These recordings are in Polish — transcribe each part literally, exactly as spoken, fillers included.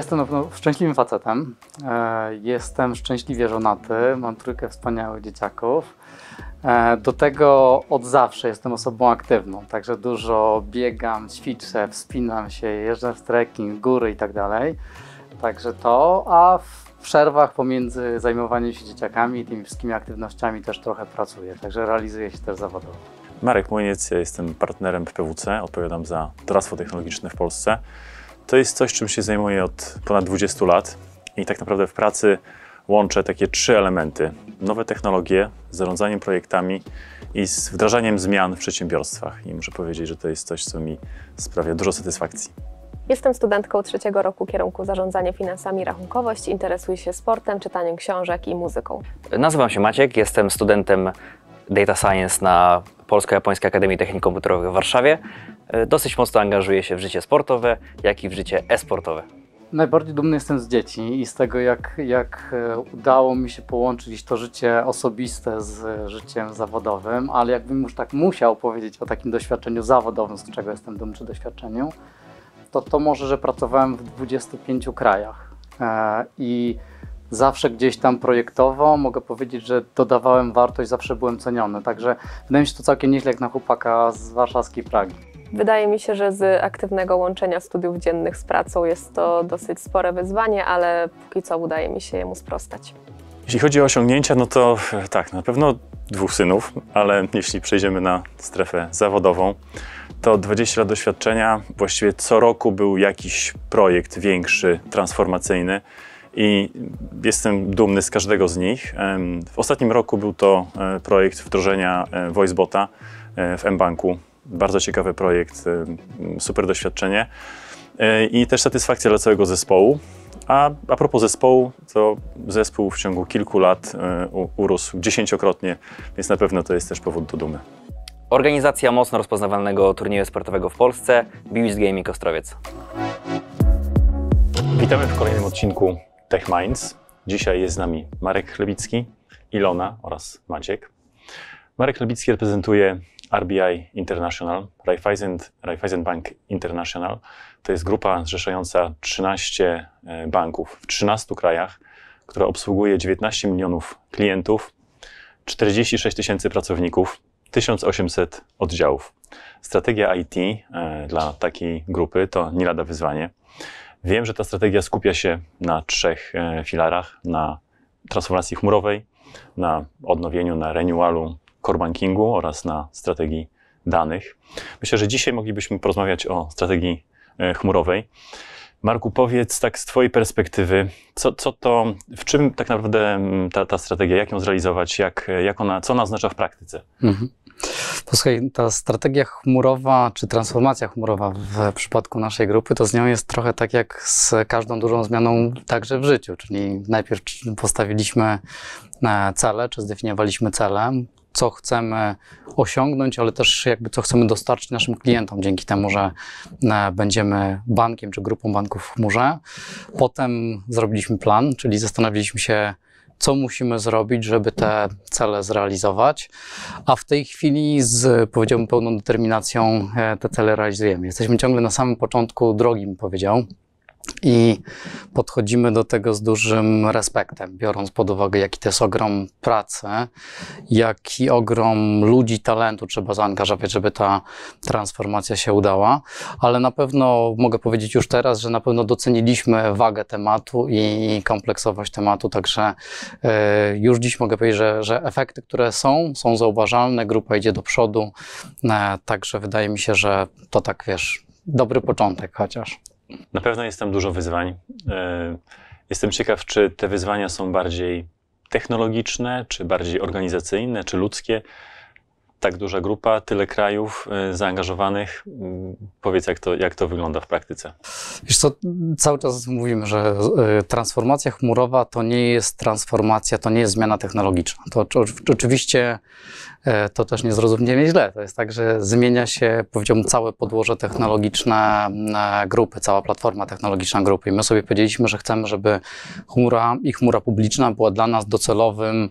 Jestem na pewno szczęśliwym facetem, jestem szczęśliwie żonaty, mam trójkę wspaniałych dzieciaków. Do tego od zawsze jestem osobą aktywną, także dużo biegam, ćwiczę, wspinam się, jeżdżę w trekking, góry i tak dalej. Także to, a w przerwach pomiędzy zajmowaniem się dzieciakami i tymi wszystkimi aktywnościami też trochę pracuję, także realizuję się też zawodowo. Marek Młyniec, ja jestem partnerem w P W C, odpowiadam za doradztwo technologiczne w Polsce. To jest coś, czym się zajmuję od ponad dwudziestu lat i tak naprawdę w pracy łączę takie trzy elementy. Nowe technologie, z zarządzaniem projektami i z wdrażaniem zmian w przedsiębiorstwach. I muszę powiedzieć, że to jest coś, co mi sprawia dużo satysfakcji. Jestem studentką trzeciego roku kierunku Zarządzanie finansami i rachunkowość. Interesuję się sportem, czytaniem książek i muzyką. Nazywam się Maciek, jestem studentem Data Science na Polsko-Japońskiej Akademii Technik Komputerowych w Warszawie. Dosyć mocno angażuję się w życie sportowe, jak i w życie e-sportowe. Najbardziej dumny jestem z dzieci i z tego, jak, jak udało mi się połączyć to życie osobiste z życiem zawodowym, ale jakbym już tak musiał powiedzieć o takim doświadczeniu zawodowym, z czego jestem dumny czy doświadczeniu, to to może, że pracowałem w dwudziestu pięciu krajach i zawsze gdzieś tam projektowo mogę powiedzieć, że dodawałem wartość, zawsze byłem ceniony, także wydaje mi się to całkiem nieźle jak na chłopaka z warszawskiej Pragi. Wydaje mi się, że z aktywnego łączenia studiów dziennych z pracą jest to dosyć spore wyzwanie, ale póki co udaje mi się jemu sprostać. Jeśli chodzi o osiągnięcia, no to tak, na pewno dwóch synów, ale jeśli przejdziemy na strefę zawodową, to dwadzieścia lat doświadczenia, właściwie co roku był jakiś projekt większy, transformacyjny i jestem dumny z każdego z nich. W ostatnim roku był to projekt wdrożenia VoiceBota w mBanku. Bardzo ciekawy projekt, super doświadczenie i też satysfakcja dla całego zespołu. A, a propos zespołu, to zespół w ciągu kilku lat urósł dziesięciokrotnie, więc na pewno to jest też powód do dumy. Organizacja mocno rozpoznawalnego turnieju sportowego w Polsce, Beach Gaming Ostrowiec. Witamy w kolejnym odcinku Tech Minds. Dzisiaj jest z nami Marek Chlebicki, Ilona oraz Maciek. Marek Chlebicki reprezentuje R B I International, Raiffeisen, Raiffeisen Bank International. To jest grupa zrzeszająca trzynaście banków w trzynastu krajach, która obsługuje dziewiętnaście milionów klientów, czterdzieści sześć tysięcy pracowników, tysiąc osiemset oddziałów. Strategia I T dla takiej grupy to nie lada wyzwanie. Wiem, że ta strategia skupia się na trzech filarach, na transformacji chmurowej, na odnowieniu, na renewalu, core bankingu oraz na strategii danych. Myślę, że dzisiaj moglibyśmy porozmawiać o strategii chmurowej. Marku, powiedz tak z twojej perspektywy, co, co to, w czym tak naprawdę ta, ta strategia, jak ją zrealizować, jak, jak ona, co ona oznacza w praktyce? Mhm. Posłuchaj, ta strategia chmurowa, czy transformacja chmurowa w przypadku naszej grupy, to z nią jest trochę tak jak z każdą dużą zmianą także w życiu, czyli najpierw postawiliśmy cele, czy zdefiniowaliśmy cele, co chcemy osiągnąć, ale też jakby co chcemy dostarczyć naszym klientom dzięki temu, że będziemy bankiem czy grupą banków w chmurze. Potem zrobiliśmy plan, czyli zastanowiliśmy się, co musimy zrobić, żeby te cele zrealizować, a w tej chwili z, powiedziałbym, pełną determinacją te cele realizujemy. Jesteśmy ciągle na samym początku drogi, bym powiedział. I podchodzimy do tego z dużym respektem, biorąc pod uwagę, jaki to jest ogrom pracy, jaki ogrom ludzi, talentu trzeba zaangażować, żeby ta transformacja się udała. Ale na pewno mogę powiedzieć już teraz, że na pewno doceniliśmy wagę tematu i kompleksowość tematu, także już dziś mogę powiedzieć, że, że efekty, które są, są zauważalne, grupa idzie do przodu, także wydaje mi się, że to tak, wiesz, dobry początek chociaż. Na pewno jest tam dużo wyzwań. Jestem ciekaw, czy te wyzwania są bardziej technologiczne, czy bardziej organizacyjne, czy ludzkie. Tak duża grupa, tyle krajów zaangażowanych. Powiedz, jak to, jak to wygląda w praktyce? Wiesz co, cały czas mówimy, że transformacja chmurowa to nie jest transformacja, to nie jest zmiana technologiczna. To oczywiście to też nie zrozumienie źle. To jest tak, że zmienia się, powiedziałbym, całe podłoże technologiczne grupy, cała platforma technologiczna grupy. I my sobie powiedzieliśmy, że chcemy, żeby chmura i chmura publiczna była dla nas docelowym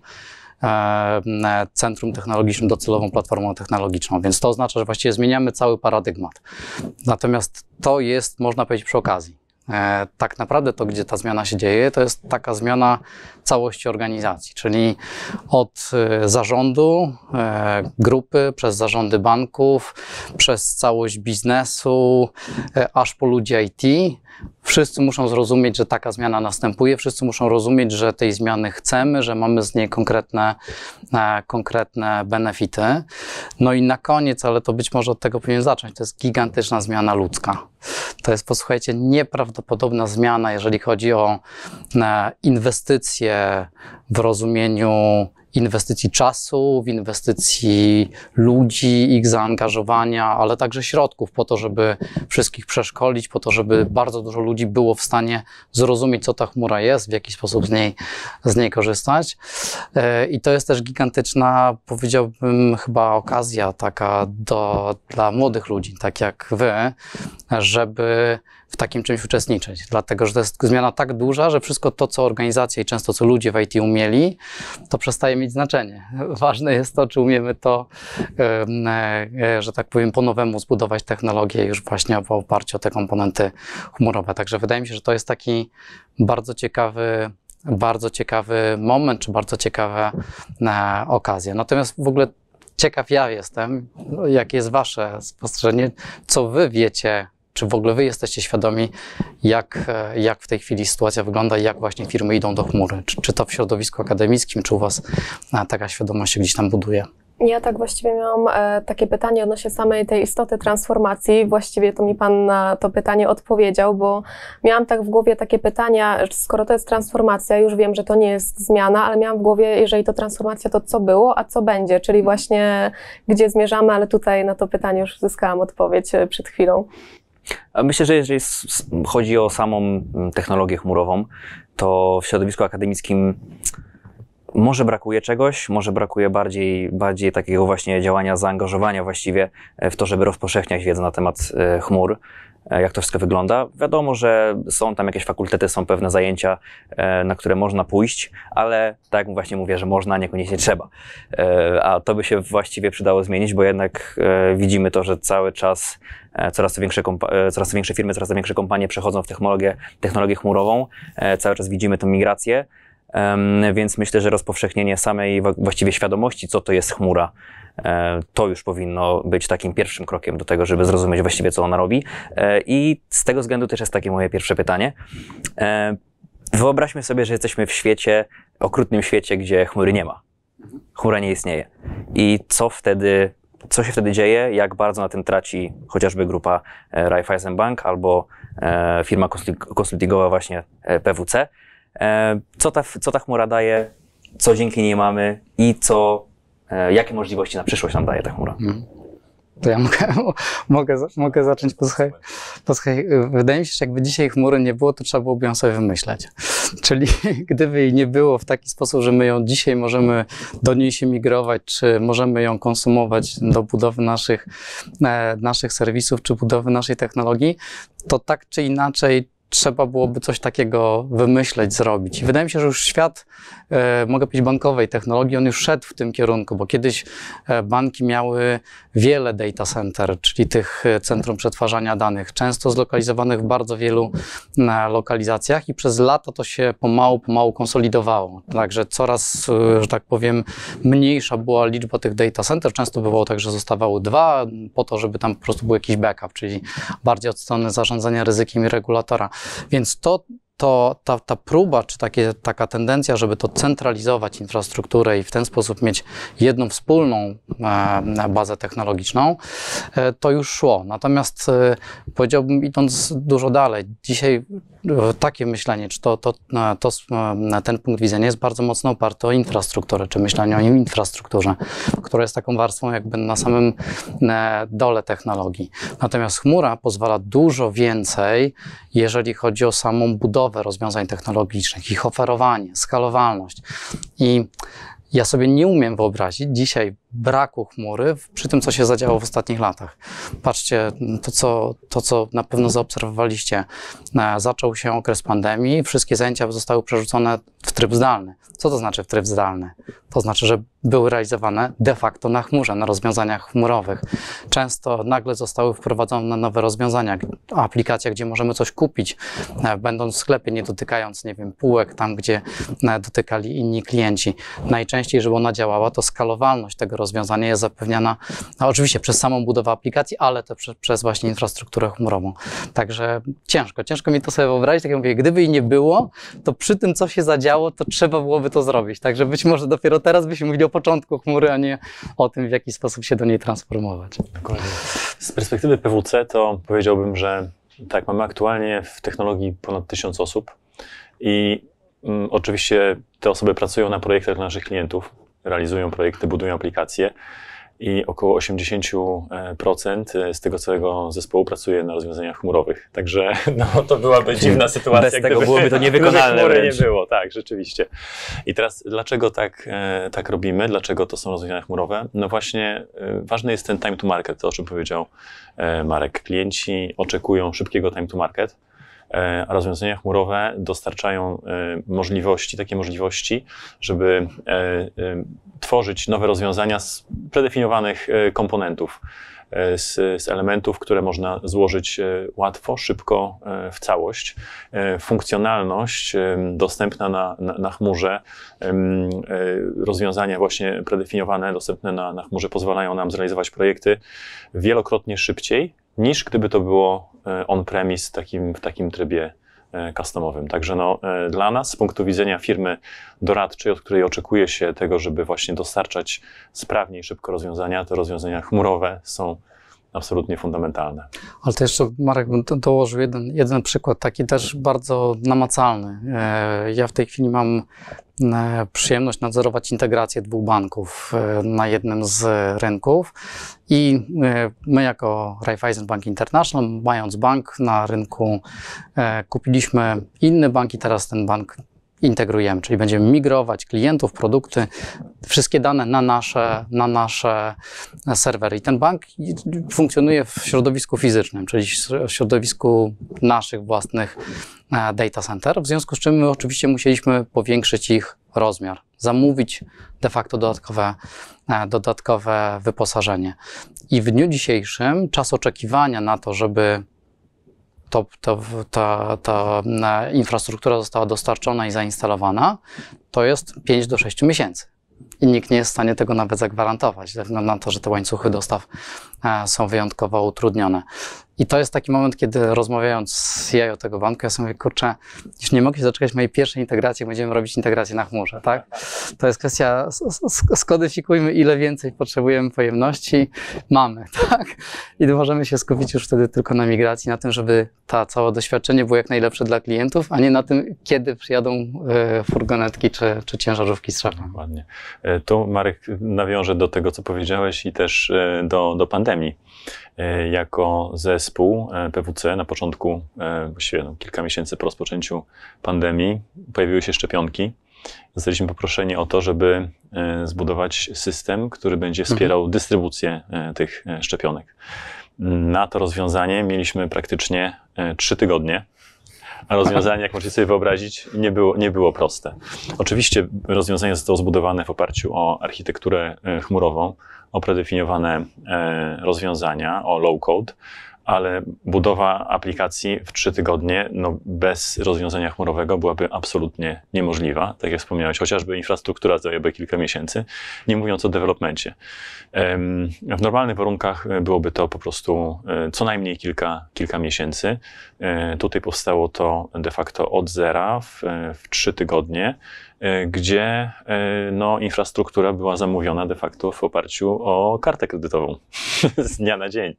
centrum technologicznym, docelową platformą technologiczną, więc to oznacza, że właściwie zmieniamy cały paradygmat. Natomiast to jest, można powiedzieć, przy okazji. E, tak naprawdę to, gdzie ta zmiana się dzieje, to jest taka zmiana całości organizacji, czyli od e, zarządu e, grupy, przez zarządy banków, przez całość biznesu, e, aż po ludzi I T. Wszyscy muszą zrozumieć, że taka zmiana następuje, wszyscy muszą rozumieć, że tej zmiany chcemy, że mamy z niej konkretne, e, konkretne benefity. No i na koniec, ale to być może od tego powinien zacząć, to jest gigantyczna zmiana ludzka. To jest, posłuchajcie, nieprawdopodobna zmiana, jeżeli chodzi o e, inwestycje w rozumieniu inwestycji czasu, w inwestycji ludzi, ich zaangażowania, ale także środków po to, żeby wszystkich przeszkolić, po to, żeby bardzo dużo ludzi było w stanie zrozumieć, co ta chmura jest, w jaki sposób z niej, z niej korzystać. I to jest też gigantyczna, powiedziałbym, chyba okazja taka do, dla młodych ludzi, tak jak wy, żeby w takim czymś uczestniczyć. Dlatego, że to jest zmiana tak duża, że wszystko to, co organizacje i często co ludzie w I T umieli, to przestaje mieć znaczenie. Ważne jest to, czy umiemy to, że tak powiem, po nowemu zbudować technologię już właśnie w oparciu o te komponenty chmurowe. Także wydaje mi się, że to jest taki bardzo ciekawy, bardzo ciekawy moment, czy bardzo ciekawa okazja. Natomiast w ogóle ciekaw ja jestem, jakie jest wasze spostrzeżenie, co wy wiecie, czy w ogóle wy jesteście świadomi, jak, jak w tej chwili sytuacja wygląda i jak właśnie firmy idą do chmury? Czy, czy to w środowisku akademickim, czy u was taka świadomość się gdzieś tam buduje? Ja tak właściwie miałam e, takie pytanie odnośnie samej tej istoty transformacji. Właściwie to mi pan na to pytanie odpowiedział, bo miałam tak w głowie takie pytania, skoro to jest transformacja, już wiem, że to nie jest zmiana, ale miałam w głowie, jeżeli to transformacja, to co było, a co będzie, czyli właśnie gdzie zmierzamy, ale tutaj na to pytanie już uzyskałam odpowiedź przed chwilą. Myślę, że jeżeli chodzi o samą technologię chmurową, to w środowisku akademickim może brakuje czegoś, może brakuje bardziej, bardziej takiego właśnie działania, zaangażowania właściwie w to, żeby rozpowszechniać wiedzę na temat chmur, jak to wszystko wygląda. Wiadomo, że są tam jakieś fakultety, są pewne zajęcia, na które można pójść, ale tak jak właśnie mówię, że można, niekoniecznie trzeba. A to by się właściwie przydało zmienić, bo jednak widzimy to, że cały czas coraz to większe, coraz to większe firmy, coraz to większe kompanie przechodzą w technologię, technologię chmurową. Cały czas widzimy tę migrację, więc myślę, że rozpowszechnienie samej właściwie świadomości, co to jest chmura, to już powinno być takim pierwszym krokiem do tego, żeby zrozumieć właściwie, co ona robi. I z tego względu też jest takie moje pierwsze pytanie. Wyobraźmy sobie, że jesteśmy w świecie, okrutnym świecie, gdzie chmury nie ma. Chmura nie istnieje. I co wtedy, co się wtedy dzieje? Jak bardzo na tym traci chociażby grupa Raiffeisen Bank albo firma konsultingowa właśnie P W C? Co ta, co ta chmura daje? Co dzięki niej mamy? I co jakie możliwości na przyszłość nam daje ta chmura? Hmm. To ja mogę, mogę, mogę zacząć. Posłuchaj, posłuchaj, wydaje mi się, że jakby dzisiaj chmury nie było, to trzeba byłoby ją sobie wymyśleć. Czyli gdyby jej nie było w taki sposób, że my ją dzisiaj możemy do niej się migrować, czy możemy ją konsumować do budowy naszych, e, naszych serwisów, czy budowy naszej technologii, to tak czy inaczej trzeba byłoby coś takiego wymyśleć, zrobić. I wydaje mi się, że już świat, e, mogę powiedzieć, bankowej technologii, on już szedł w tym kierunku, bo kiedyś e, banki miały wiele data center, czyli tych centrum przetwarzania danych, często zlokalizowanych w bardzo wielu e, lokalizacjach i przez lata to się pomału, pomału konsolidowało. Także coraz, e, że tak powiem, mniejsza była liczba tych data center. Często bywało tak, że zostawały dwa, po to, żeby tam po prostu był jakiś backup, czyli bardziej od strony zarządzania ryzykiem i regulatora. Więc to, to, ta, ta próba, czy takie, taka tendencja, żeby to centralizować infrastrukturę i w ten sposób mieć jedną wspólną e, bazę technologiczną, e, to już szło. Natomiast e, powiedziałbym, idąc dużo dalej, dzisiaj e, takie myślenie, czy to, to, to, e, ten punkt widzenia jest bardzo mocno oparty o infrastrukturę, czy myślenie o infrastrukturze, która jest taką warstwą jakby na samym e, dole technologii. Natomiast chmura pozwala dużo więcej, jeżeli chodzi o samą budowę rozwiązań technologicznych, ich oferowanie, skalowalność. I ja sobie nie umiem wyobrazić dzisiaj braku chmury przy tym, co się zadziało w ostatnich latach. Patrzcie, to co, to, co na pewno zaobserwowaliście. Zaczął się okres pandemii, wszystkie zajęcia zostały przerzucone w tryb zdalny. Co to znaczy w tryb zdalny? To znaczy, że były realizowane de facto na chmurze, na rozwiązaniach chmurowych. Często nagle zostały wprowadzone nowe rozwiązania, aplikacja, gdzie możemy coś kupić, będąc w sklepie, nie dotykając, nie wiem, półek, tam gdzie dotykali inni klienci. Najczęściej, żeby ona działała, to skalowalność tego rozwiązania jest zapewniana, no oczywiście przez samą budowę aplikacji, ale to przez, przez właśnie infrastrukturę chmurową. Także ciężko, ciężko mi to sobie wyobrazić. Tak jak mówię, gdyby jej nie było, to przy tym, co się zadziało, to trzeba byłoby to zrobić. Także być może dopiero teraz byśmy mówili o początku chmury, a nie o tym, w jaki sposób się do niej transformować. Dokładnie. Z perspektywy P W C to powiedziałbym, że tak, mamy aktualnie w technologii ponad tysiąc osób i mm, oczywiście te osoby pracują na projektach dla naszych klientów, realizują projekty, budują aplikacje i około osiemdziesiąt procent z tego całego zespołu pracuje na rozwiązaniach chmurowych. Także no, to byłaby dziwna sytuacja, Bez tego gdyby, byłoby to niewykonalne gdyby chmury wręcz. nie było. Tak, rzeczywiście. I teraz dlaczego tak, e, tak robimy? Dlaczego to są rozwiązania chmurowe? No właśnie e, ważny jest ten time to market, to o czym powiedział e, Marek. Klienci oczekują szybkiego time to market, e, a rozwiązania chmurowe dostarczają e, możliwości, takie możliwości, żeby e, e, tworzyć nowe rozwiązania z predefiniowanych e, komponentów, e, z, z elementów, które można złożyć e, łatwo, szybko e, w całość. E, funkcjonalność e, dostępna na, na, na chmurze, e, e, rozwiązania właśnie predefiniowane, dostępne na, na chmurze pozwalają nam zrealizować projekty wielokrotnie szybciej, niż gdyby to było e, on-premise w takim, w takim trybie customowym. Także no, dla nas, z punktu widzenia firmy doradczej, od której oczekuje się tego, żeby właśnie dostarczać sprawnie i szybko rozwiązania, te rozwiązania chmurowe są absolutnie fundamentalne. Ale to jeszcze, Marek, bym do- dołożył jeden, jeden przykład, taki też bardzo namacalny. E, Ja w tej chwili mam e, przyjemność nadzorować integrację dwóch banków e, na jednym z rynków i e, my jako Raiffeisen Bank International, mając bank na rynku, e, kupiliśmy inny bank i teraz ten bank integrujemy, czyli będziemy migrować klientów, produkty, wszystkie dane na nasze, na nasze serwery. I ten bank funkcjonuje w środowisku fizycznym, czyli w środowisku naszych własnych data center, w związku z czym my oczywiście musieliśmy powiększyć ich rozmiar, zamówić de facto dodatkowe, dodatkowe wyposażenie. I w dniu dzisiejszym czas oczekiwania na to, żeby To, to, ta, ta infrastruktura została dostarczona i zainstalowana, to jest pięć do sześciu miesięcy. I nikt nie jest w stanie tego nawet zagwarantować, ze względu na to, że te łańcuchy dostaw są wyjątkowo utrudnione. I to jest taki moment, kiedy rozmawiając z C I O tego banku, ja sobie mówię, kurczę, już nie mogę się doczekać mojej pierwszej integracji, będziemy robić integrację na chmurze, tak? To jest kwestia, skodyfikujmy, ile więcej potrzebujemy pojemności, mamy, tak? I możemy się skupić już wtedy tylko na migracji, na tym, żeby ta całe doświadczenie było jak najlepsze dla klientów, a nie na tym, kiedy przyjadą y, furgonetki czy, czy ciężarówki z szefem. Dokładnie. Tu, Marek, nawiążę do tego, co powiedziałeś i też do, do pandemii. Jako zespół P W C na początku, właściwie no, kilka miesięcy po rozpoczęciu pandemii, pojawiły się szczepionki. Zostaliśmy poproszeni o to, żeby zbudować system, który będzie wspierał mhm. dystrybucję tych szczepionek. Na to rozwiązanie mieliśmy praktycznie trzy tygodnie. A rozwiązanie, jak możecie sobie wyobrazić, nie było, nie było proste. Oczywiście rozwiązanie zostało zbudowane w oparciu o architekturę chmurową, o predefiniowane rozwiązania, o low-code, ale budowa aplikacji w trzy tygodnie no bez rozwiązania chmurowego byłaby absolutnie niemożliwa. Tak jak wspomniałeś, chociażby infrastruktura zajęłaby kilka miesięcy, nie mówiąc o developmencie. W normalnych warunkach byłoby to po prostu co najmniej kilka, kilka miesięcy. Tutaj powstało to de facto od zera w, w trzy tygodnie, gdzie no, infrastruktura była zamówiona de facto w oparciu o kartę kredytową z dnia na dzień.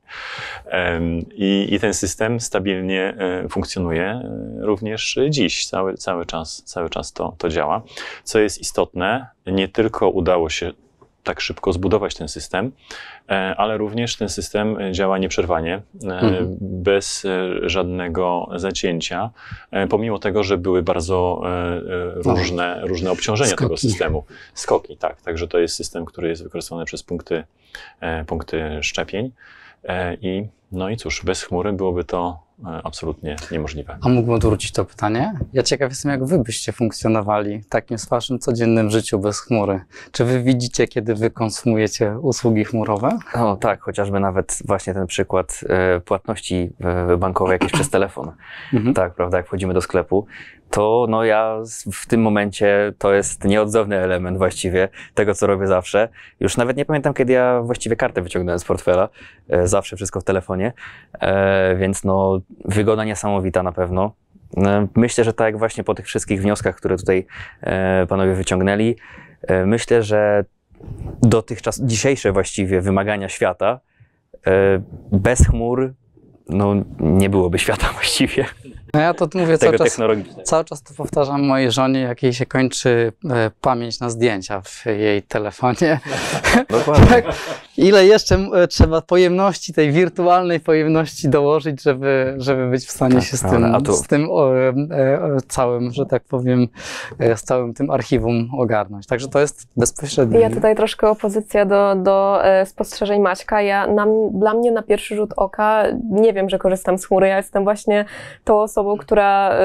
I, i ten system stabilnie funkcjonuje również dziś. Cały, cały czas, cały czas to, to działa. Co jest istotne, nie tylko udało się tak szybko zbudować ten system, ale również ten system działa nieprzerwanie, mhm. bez żadnego zacięcia, pomimo tego, że były bardzo różne, no. różne obciążenia Skoki. tego systemu. Skoki, tak. Także to jest system, który jest wykorzystany przez punkty, punkty szczepień. I, no i cóż, bez chmury byłoby to absolutnie niemożliwe. A mógłbym odwrócić to pytanie? Ja ciekaw jestem, jak wy byście funkcjonowali w takim w waszym codziennym życiu bez chmury. Czy wy widzicie, kiedy wy konsumujecie usługi chmurowe? No tak, chociażby nawet właśnie ten przykład e, płatności e, bankowej jakieś przez telefon. Mhm. Tak, prawda, jak wchodzimy do sklepu, to no ja w tym momencie to jest nieodzowny element właściwie tego, co robię zawsze. Już nawet nie pamiętam, kiedy ja właściwie kartę wyciągnąłem z portfela. E, zawsze wszystko w telefonie, e, więc no wygoda niesamowita na pewno. E, myślę, że tak jak właśnie po tych wszystkich wnioskach, które tutaj e, panowie wyciągnęli, e, myślę, że dotychczas, dzisiejsze właściwie wymagania świata, e, bez chmur no, nie byłoby świata właściwie. No ja to mówię cały czas, cały czas to powtarzam mojej żonie, jak jej się kończy e, pamięć na zdjęcia w jej telefonie. Dokładnie. Tak, ile jeszcze e, trzeba pojemności, tej wirtualnej pojemności dołożyć, żeby, żeby być w stanie tak, się z tym, tu... z tym o, e, e, całym, że tak powiem, e, z całym tym archiwum ogarnąć. Także to jest bezpośrednio. Ja tutaj troszkę opozycja do, do e, spostrzeżeń Maćka. Ja, na, dla mnie na pierwszy rzut oka nie wiem, że korzystam z chmury. Ja jestem właśnie tą osobą, która,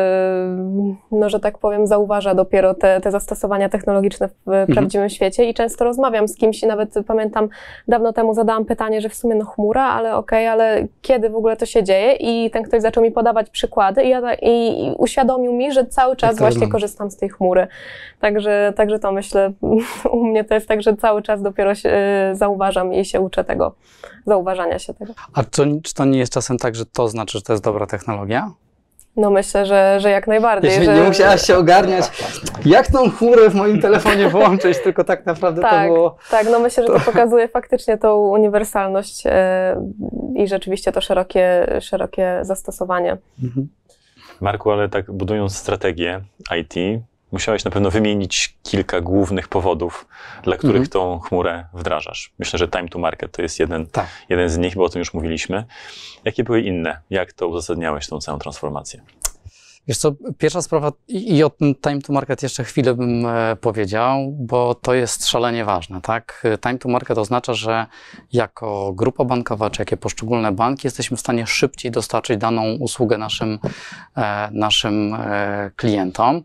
no, że tak powiem, zauważa dopiero te, te zastosowania technologiczne w mhm. prawdziwym świecie i często rozmawiam z kimś i nawet pamiętam, dawno temu zadałam pytanie, że w sumie no chmura, ale okej, okay, ale kiedy w ogóle to się dzieje? I ten ktoś zaczął mi podawać przykłady i, ja, i, i uświadomił mi, że cały czas właśnie znam. korzystam z tej chmury. Także, także to myślę, u mnie to jest tak, że cały czas dopiero się, y, zauważam i się uczę tego, zauważania się tego. A to, czy to nie jest czasem tak, że to znaczy, że to jest dobra technologia? No myślę, że, że jak najbardziej. Jeśli że... nie musiałaś się ogarniać, jak tą chmurę w moim telefonie włączyć, tylko tak naprawdę tak, to było... Tak, no myślę, że to pokazuje faktycznie tą uniwersalność e, i rzeczywiście to szerokie, szerokie zastosowanie. Mhm. Marku, ale tak budując strategię I T, musiałeś na pewno wymienić kilka głównych powodów, dla których mhm. tą chmurę wdrażasz. Myślę, że time to market to jest jeden, tak. jeden z nich, bo o tym już mówiliśmy. Jakie były inne? Jak to uzasadniałeś, tą całą transformację? Wiesz co, pierwsza sprawa, i, i o tym time to market jeszcze chwilę bym e, powiedział, bo to jest szalenie ważne, tak? Time to market oznacza, że jako grupa bankowa, czy jakie poszczególne banki jesteśmy w stanie szybciej dostarczyć daną usługę naszym, e, naszym e, klientom.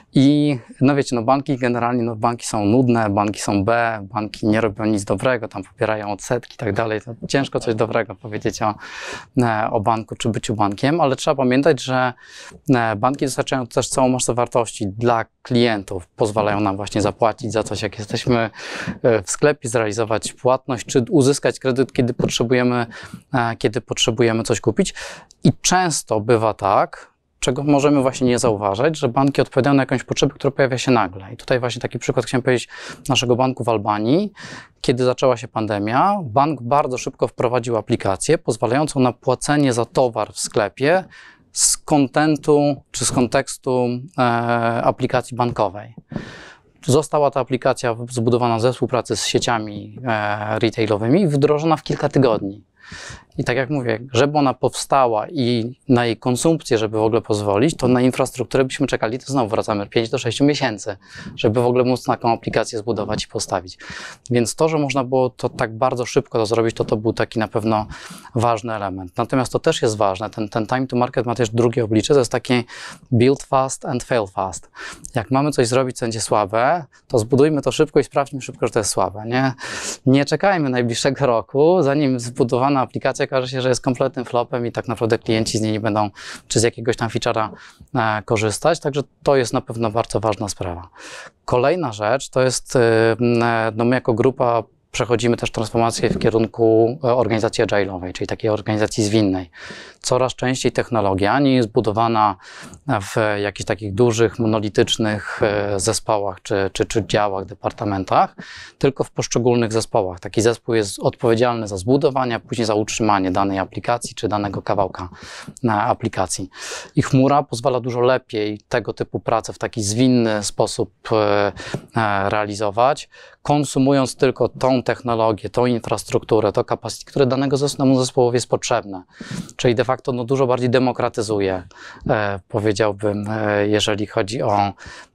I no wiecie, no banki generalnie, no banki są nudne, banki są B, banki nie robią nic dobrego, tam pobierają odsetki i tak dalej. To ciężko coś dobrego powiedzieć o, o banku czy byciu bankiem, ale trzeba pamiętać, że banki dostarczają też całą masę wartości dla klientów. Pozwalają nam właśnie zapłacić za coś, jak jesteśmy w sklepie, zrealizować płatność, czy uzyskać kredyt, kiedy potrzebujemy, kiedy potrzebujemy coś kupić. I często bywa tak, czego możemy właśnie nie zauważać, że banki odpowiadają na jakąś potrzebę, która pojawia się nagle. I tutaj właśnie taki przykład chciałem powiedzieć naszego banku w Albanii. Kiedy zaczęła się pandemia, bank bardzo szybko wprowadził aplikację pozwalającą na płacenie za towar w sklepie z kontentu czy z kontekstu e, aplikacji bankowej. Została ta aplikacja zbudowana ze współpracy z sieciami e, retailowymi i wdrożona w kilka tygodni. I tak jak mówię, żeby ona powstała i na jej konsumpcję, żeby w ogóle pozwolić, to na infrastrukturę byśmy czekali, to znowu wracamy pięć do sześciu miesięcy, żeby w ogóle móc taką aplikację zbudować i postawić. Więc to, że można było to tak bardzo szybko to zrobić, to to był taki na pewno ważny element. Natomiast to też jest ważne, ten, ten time to market ma też drugie oblicze, to jest takie build fast and fail fast. Jak mamy coś zrobić, co będzie słabe, to zbudujmy to szybko i sprawdźmy szybko, że to jest słabe. Nie, nie czekajmy najbliższego roku, zanim zbudowana aplikacja okaże się, że jest kompletnym flopem i tak naprawdę klienci z niej nie będą czy z jakiegoś tam feature'a e, korzystać, także to jest na pewno bardzo ważna sprawa. Kolejna rzecz to jest, e, no my jako grupa przechodzimy też transformację w kierunku organizacji agile'owej, czyli takiej organizacji zwinnej. Coraz częściej technologia nie jest budowana w jakichś takich dużych, monolitycznych zespołach czy, czy, czy działach, departamentach, tylko w poszczególnych zespołach. Taki zespół jest odpowiedzialny za zbudowanie, a później za utrzymanie danej aplikacji czy danego kawałka na aplikacji. I chmura pozwala dużo lepiej tego typu pracę w taki zwinny sposób realizować, konsumując tylko tą technologię, tą infrastrukturę, to capacity, które danego zespołu zespołowi jest potrzebne. Czyli de facto no, dużo bardziej demokratyzuje, e, powiedziałbym, e, jeżeli chodzi o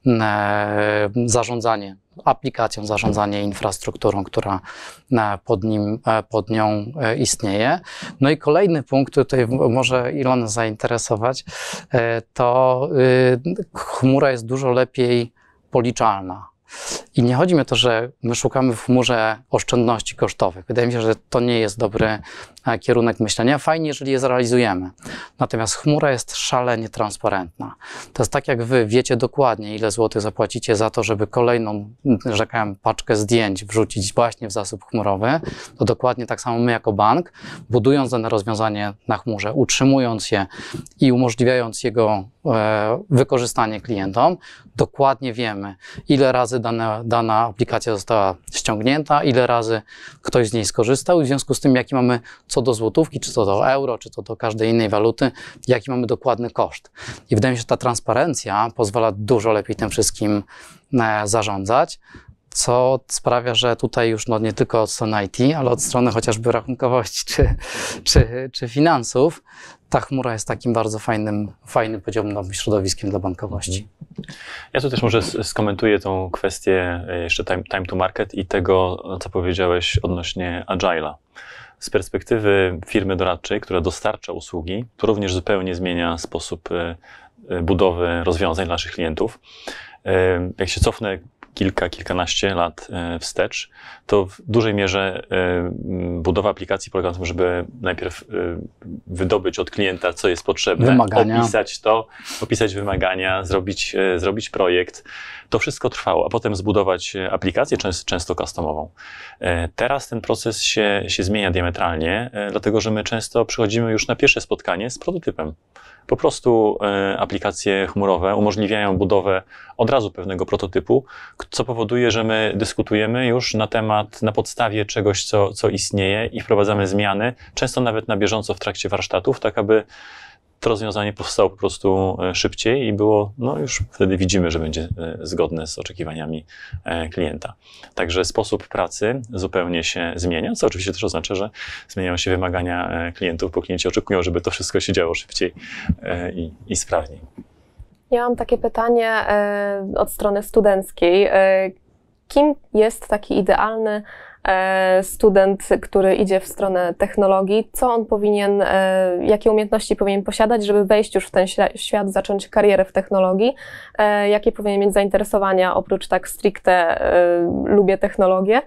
e, zarządzanie aplikacją, zarządzanie infrastrukturą, która e, pod, nim, e, pod nią e, istnieje. No i kolejny punkt, tutaj może Ilona zainteresować, e, to e, chmura jest dużo lepiej policzalna. I nie chodzi mi o to, że my szukamy w chmurze oszczędności kosztowych. Wydaje mi się, że to nie jest dobry kierunek myślenia. Fajnie, jeżeli je zrealizujemy. Natomiast chmura jest szalenie transparentna. To jest tak, jak wy wiecie dokładnie, ile złotych zapłacicie za to, żeby kolejną, że tak powiem, paczkę zdjęć wrzucić właśnie w zasób chmurowy, to dokładnie tak samo my jako bank, budując dane rozwiązanie na chmurze, utrzymując je i umożliwiając jego e, wykorzystanie klientom, dokładnie wiemy, ile razy dane, dana aplikacja została ściągnięta, ile razy ktoś z niej skorzystał i w związku z tym, jaki mamy co do złotówki, czy co do euro, czy co do każdej innej waluty, jaki mamy dokładny koszt. I wydaje mi się, że ta transparencja pozwala dużo lepiej tym wszystkim e, zarządzać, co sprawia, że tutaj już no, nie tylko od strony I T, ale od strony chociażby rachunkowości czy, czy, czy finansów, ta chmura jest takim bardzo fajnym, fajnym poziomowym środowiskiem dla bankowości. Ja tu też może skomentuję tą kwestię jeszcze time, time to market i tego, co powiedziałeś odnośnie Agile'a. Z perspektywy firmy doradczej, która dostarcza usługi, to również zupełnie zmienia sposób budowy rozwiązań dla naszych klientów. Jak się cofnę kilka, kilkanaście lat wstecz, to w dużej mierze budowa aplikacji polega na tym, żeby najpierw wydobyć od klienta, co jest potrzebne, wymagania. opisać to, opisać wymagania, zrobić, zrobić projekt. To wszystko trwało, a potem zbudować aplikację, często, często customową. Teraz ten proces się, się zmienia diametralnie, dlatego że my często przychodzimy już na pierwsze spotkanie z prototypem. Po prostu e, aplikacje chmurowe umożliwiają budowę od razu pewnego prototypu, co powoduje, że my dyskutujemy już na temat, na podstawie czegoś, co, co istnieje i wprowadzamy zmiany, często nawet na bieżąco w trakcie warsztatów, tak aby to rozwiązanie powstało po prostu szybciej i było, no już wtedy widzimy, że będzie zgodne z oczekiwaniami klienta. Także sposób pracy zupełnie się zmienia, co oczywiście też oznacza, że zmieniają się wymagania klientów, bo klienci oczekują, żeby to wszystko się działo szybciej i, i sprawniej. Ja mam takie pytanie e, od strony studenckiej. E, kim jest taki idealny student, który idzie w stronę technologii, co on powinien, jakie umiejętności powinien posiadać, żeby wejść już w ten świat, zacząć karierę w technologii, jakie powinien mieć zainteresowania, oprócz tak stricte lubię technologię,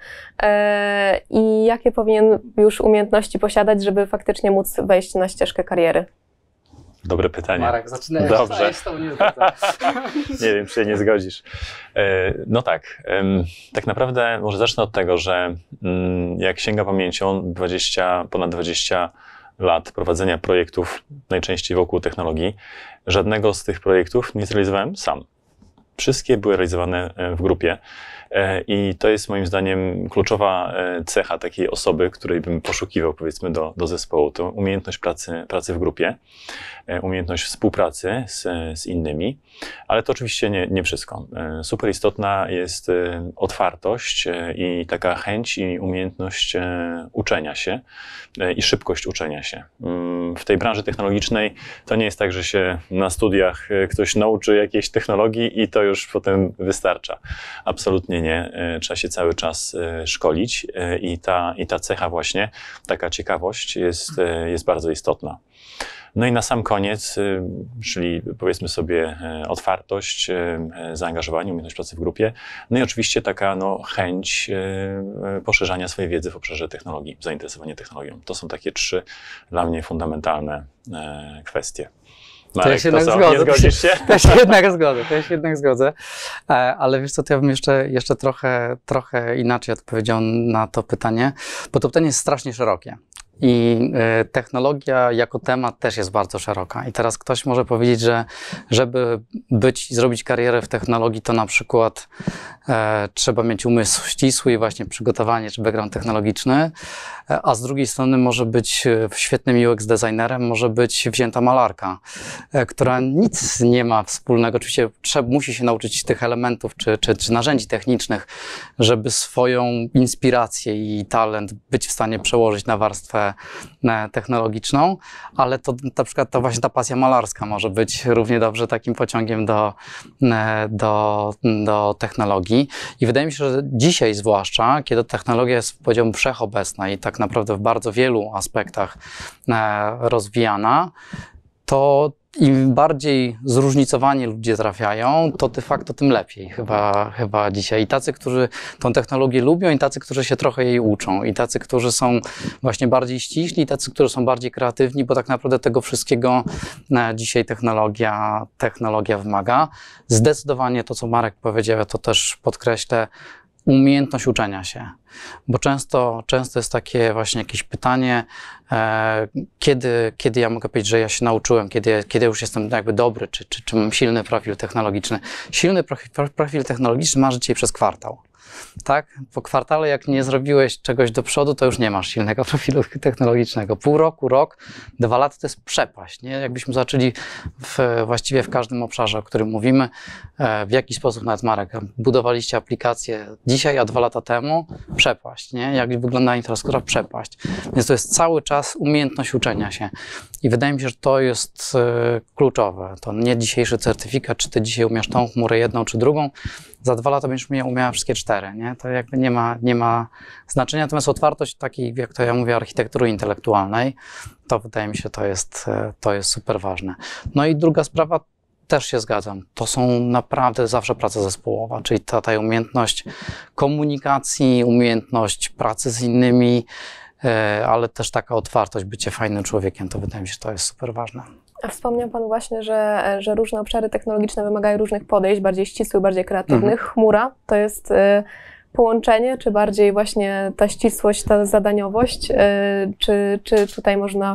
i jakie powinien już umiejętności posiadać, żeby faktycznie móc wejść na ścieżkę kariery. Dobre pytanie. Marek, zaczynaj. Dobrze. Nie, nie wiem, czy się nie zgodzisz. No tak, tak naprawdę może zacznę od tego, że jak sięga pamięcią dwadzieścia, ponad dwadzieścia lat prowadzenia projektów, najczęściej wokół technologii, żadnego z tych projektów nie zrealizowałem sam. Wszystkie były realizowane w grupie. I to jest moim zdaniem kluczowa cecha takiej osoby, której bym poszukiwał, powiedzmy, do, do zespołu. To umiejętność pracy, pracy w grupie, umiejętność współpracy z, z innymi, ale to oczywiście nie, nie wszystko. Super istotna jest otwartość i taka chęć i umiejętność uczenia się i szybkość uczenia się. W tej branży technologicznej to nie jest tak, że się na studiach ktoś nauczy jakiejś technologii i to już potem wystarcza. Absolutnie nie. Trzeba się cały czas szkolić i ta, i ta cecha właśnie, taka ciekawość jest, jest bardzo istotna. No i na sam koniec, czyli powiedzmy sobie otwartość, zaangażowanie, umiejętność pracy w grupie, no i oczywiście taka no, chęć poszerzania swojej wiedzy w obszarze technologii, zainteresowanie technologią. To są takie trzy dla mnie fundamentalne kwestie. Marek, to ja się jednak co? zgodzę. Nie zgodzisz się? To się jednak zgodzę, to ja się jednak zgodzę. E, ale wiesz co, to ja bym jeszcze, jeszcze trochę, trochę inaczej odpowiedział na to pytanie, bo to pytanie jest strasznie szerokie. I y, technologia jako temat też jest bardzo szeroka. I teraz ktoś może powiedzieć, że żeby być i zrobić karierę w technologii, to na przykład e, trzeba mieć umysł ścisły i właśnie przygotowanie czy background technologiczny, e, a z drugiej strony może być świetnym U X designerem, może być wzięta malarka, e, która nic nie ma wspólnego. Oczywiście trzeba, musi się nauczyć tych elementów czy, czy, czy narzędzi technicznych, żeby swoją inspirację i talent być w stanie przełożyć na warstwę technologiczną, ale to na przykład to właśnie ta pasja malarska może być równie dobrze takim pociągiem do, do, do technologii. I wydaje mi się, że dzisiaj zwłaszcza, kiedy technologia jest, powiedziałbym, wszechobecna i tak naprawdę w bardzo wielu aspektach rozwijana, to im bardziej zróżnicowani ludzie trafiają, to de facto tym lepiej chyba, chyba dzisiaj. I tacy, którzy tą technologię lubią, i tacy, którzy się trochę jej uczą, i tacy, którzy są właśnie bardziej ściśli, i tacy, którzy są bardziej kreatywni, bo tak naprawdę tego wszystkiego dzisiaj technologia, technologia wymaga. Zdecydowanie to, co Marek powiedział, ja to też podkreślę, umiejętność uczenia się, bo często, często jest takie właśnie jakieś pytanie, e, kiedy, kiedy ja mogę powiedzieć, że ja się nauczyłem, kiedy, kiedy już jestem jakby dobry, czy, czy, czy mam silny profil technologiczny. Silny profil, profil technologiczny masz dzisiaj przez kwartał. Tak? Po kwartale, jak nie zrobiłeś czegoś do przodu, to już nie masz silnego profilu technologicznego. Pół roku, rok, dwa lata to jest przepaść. Nie? Jakbyśmy zaczęli w, właściwie w każdym obszarze, o którym mówimy, w jaki sposób nawet Marek, budowaliście aplikację dzisiaj, a dwa lata temu, przepaść. Nie? Jak wygląda infrastruktura, przepaść. Więc to jest cały czas umiejętność uczenia się. I wydaje mi się, że to jest kluczowe. To nie dzisiejszy certyfikat, czy ty dzisiaj umiesz tą chmurę jedną czy drugą, za dwa lata będziesz umiała wszystkie cztery, nie? To jakby nie ma, nie ma znaczenia. Natomiast otwartość takiej, jak to ja mówię, architektury intelektualnej, to wydaje mi się, to jest, to jest super ważne. No i druga sprawa, też się zgadzam, to są naprawdę zawsze praca zespołowa, czyli ta, ta umiejętność komunikacji, umiejętność pracy z innymi, ale też taka otwartość, bycie fajnym człowiekiem, to wydaje mi się, że to jest super ważne. A wspomniał Pan właśnie, że, że różne obszary technologiczne wymagają różnych podejść, bardziej ścisłych, bardziej kreatywnych. Mhm. Chmura to jest y, połączenie, czy bardziej właśnie ta ścisłość, ta zadaniowość, y, czy, czy tutaj można,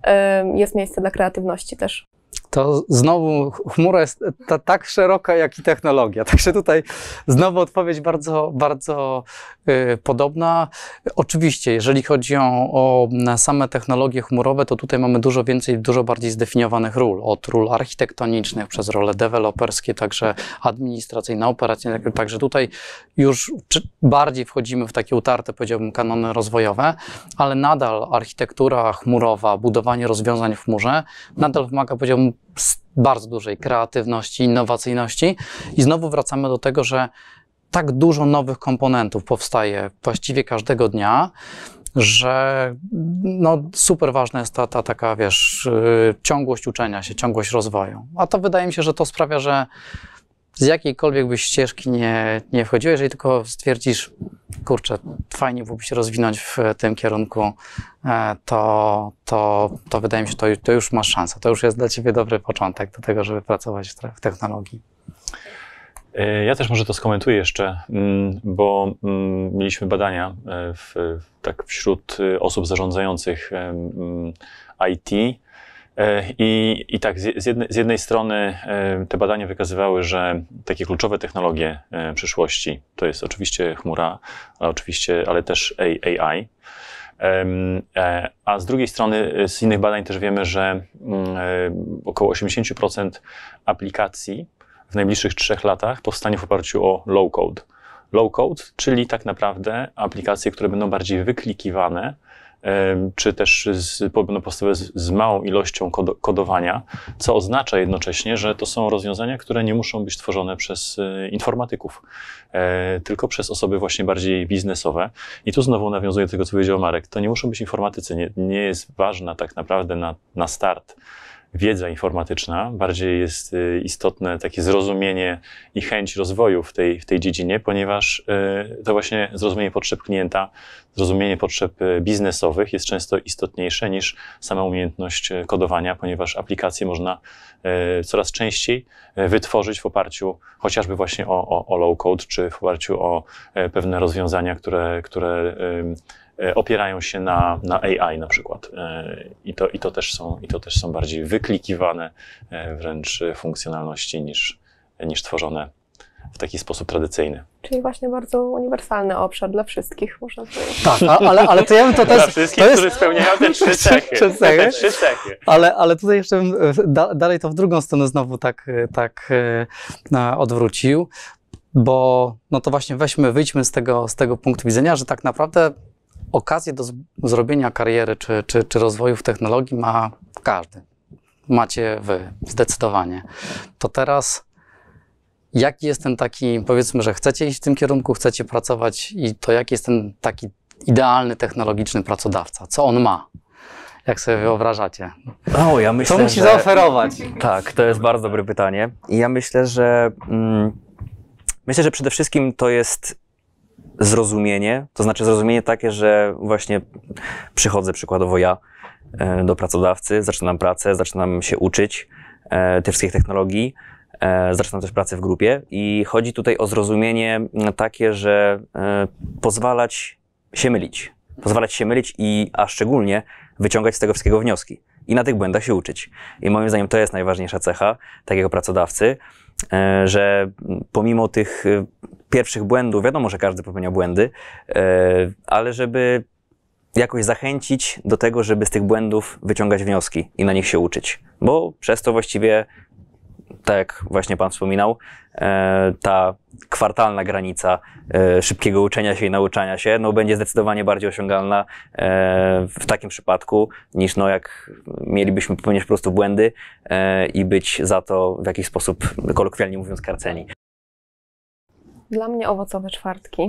y, jest miejsce dla kreatywności też? To znowu chmura jest ta, tak szeroka, jak i technologia. Także tutaj znowu odpowiedź bardzo, bardzo y, podobna. Oczywiście, jeżeli chodzi o, o same technologie chmurowe, to tutaj mamy dużo więcej, dużo bardziej zdefiniowanych ról. Od ról architektonicznych, przez role deweloperskie, także administracyjne, operacyjne. Także tutaj już bardziej wchodzimy w takie utarte, powiedziałbym, kanony rozwojowe, ale nadal architektura chmurowa, budowanie rozwiązań w chmurze nadal wymaga, powiedziałbym, bardzo dużej kreatywności, innowacyjności i znowu wracamy do tego, że tak dużo nowych komponentów powstaje właściwie każdego dnia, że no, super ważna jest ta, ta taka, wiesz, yy, ciągłość uczenia się, ciągłość rozwoju. A to wydaje mi się, że to sprawia, że z jakiejkolwiek byś ścieżki nie, nie wchodził, jeżeli tylko stwierdzisz, kurczę, fajnie byłoby się rozwinąć w tym kierunku, to, to, to wydaje mi się, to, to już masz szansę. To już jest dla ciebie dobry początek do tego, żeby pracować w technologii. Ja też może to skomentuję jeszcze, bo mieliśmy badania w, tak wśród osób zarządzających I T. I, i tak, z jednej, z jednej strony te badania wykazywały, że takie kluczowe technologie przyszłości to jest oczywiście chmura, ale oczywiście, ale też A I. A z drugiej strony z innych badań też wiemy, że około osiemdziesiąt procent aplikacji w najbliższych trzech latach powstanie w oparciu o low code. Low code, czyli tak naprawdę aplikacje, które będą bardziej wyklikiwane, czy też z, będą powstawały z, z małą ilością kod, kodowania, co oznacza jednocześnie, że to są rozwiązania, które nie muszą być tworzone przez e, informatyków, e, tylko przez osoby właśnie bardziej biznesowe. I tu znowu nawiązuję do tego, co powiedział Marek, to nie muszą być informatycy, nie, nie jest ważna tak naprawdę na, na start wiedza informatyczna, bardziej jest y, istotne takie zrozumienie i chęć rozwoju w tej, w tej dziedzinie, ponieważ y, to właśnie zrozumienie potrzeb klienta, zrozumienie potrzeb y, biznesowych jest często istotniejsze niż sama umiejętność y, kodowania, ponieważ aplikacje można y, coraz częściej y, wytworzyć w oparciu chociażby właśnie o, o, o low-code, czy w oparciu o y, pewne rozwiązania, które, które y, opierają się na, na A I na przykład. I to, i, to też są, I to też są bardziej wyklikiwane wręcz funkcjonalności niż, niż tworzone w taki sposób tradycyjny. Czyli właśnie bardzo uniwersalny obszar dla wszystkich, można powiedzieć. Tak, a, ale, ale to ja bym to też... Dla wszystkich, to jest... którzy spełniają te trzy cechy. Trzy cechy. Te trzy cechy. Ale, ale tutaj jeszcze bym da, dalej to w drugą stronę znowu tak, tak e, odwrócił, bo no to właśnie weźmy, wyjdźmy z tego, z tego punktu widzenia, że tak naprawdę okazję do z- zrobienia kariery czy, czy, czy rozwoju w technologii ma każdy. Macie wy, zdecydowanie. To teraz jaki jest ten taki, powiedzmy, że chcecie iść w tym kierunku, chcecie pracować i to jaki jest ten taki idealny technologiczny pracodawca? Co on ma? Jak sobie wyobrażacie? O, ja myślę, Co musi że... zaoferować? Tak, to jest bardzo dobre pytanie. I ja myślę, że mm, myślę, że przede wszystkim to jest zrozumienie, to znaczy zrozumienie takie, że właśnie przychodzę przykładowo ja e, do pracodawcy, zaczynam pracę, zaczynam się uczyć e, tych wszystkich technologii, e, zaczynam też pracę w grupie i chodzi tutaj o zrozumienie takie, że e, pozwalać się mylić. Pozwalać się mylić i a szczególnie wyciągać z tego wszystkiego wnioski i na tych błędach się uczyć. I moim zdaniem to jest najważniejsza cecha takiego pracodawcy, że pomimo tych pierwszych błędów, wiadomo, że każdy popełnia błędy, ale żeby jakoś zachęcić do tego, żeby z tych błędów wyciągać wnioski i na nich się uczyć. Bo przez to właściwie, tak jak właśnie Pan wspominał, ta kwartalna granica szybkiego uczenia się i nauczania się no, będzie zdecydowanie bardziej osiągalna w takim przypadku, niż no, jak mielibyśmy popełniać po prostu błędy i być za to w jakiś sposób, kolokwialnie mówiąc, karceni. Dla mnie owocowe czwartki.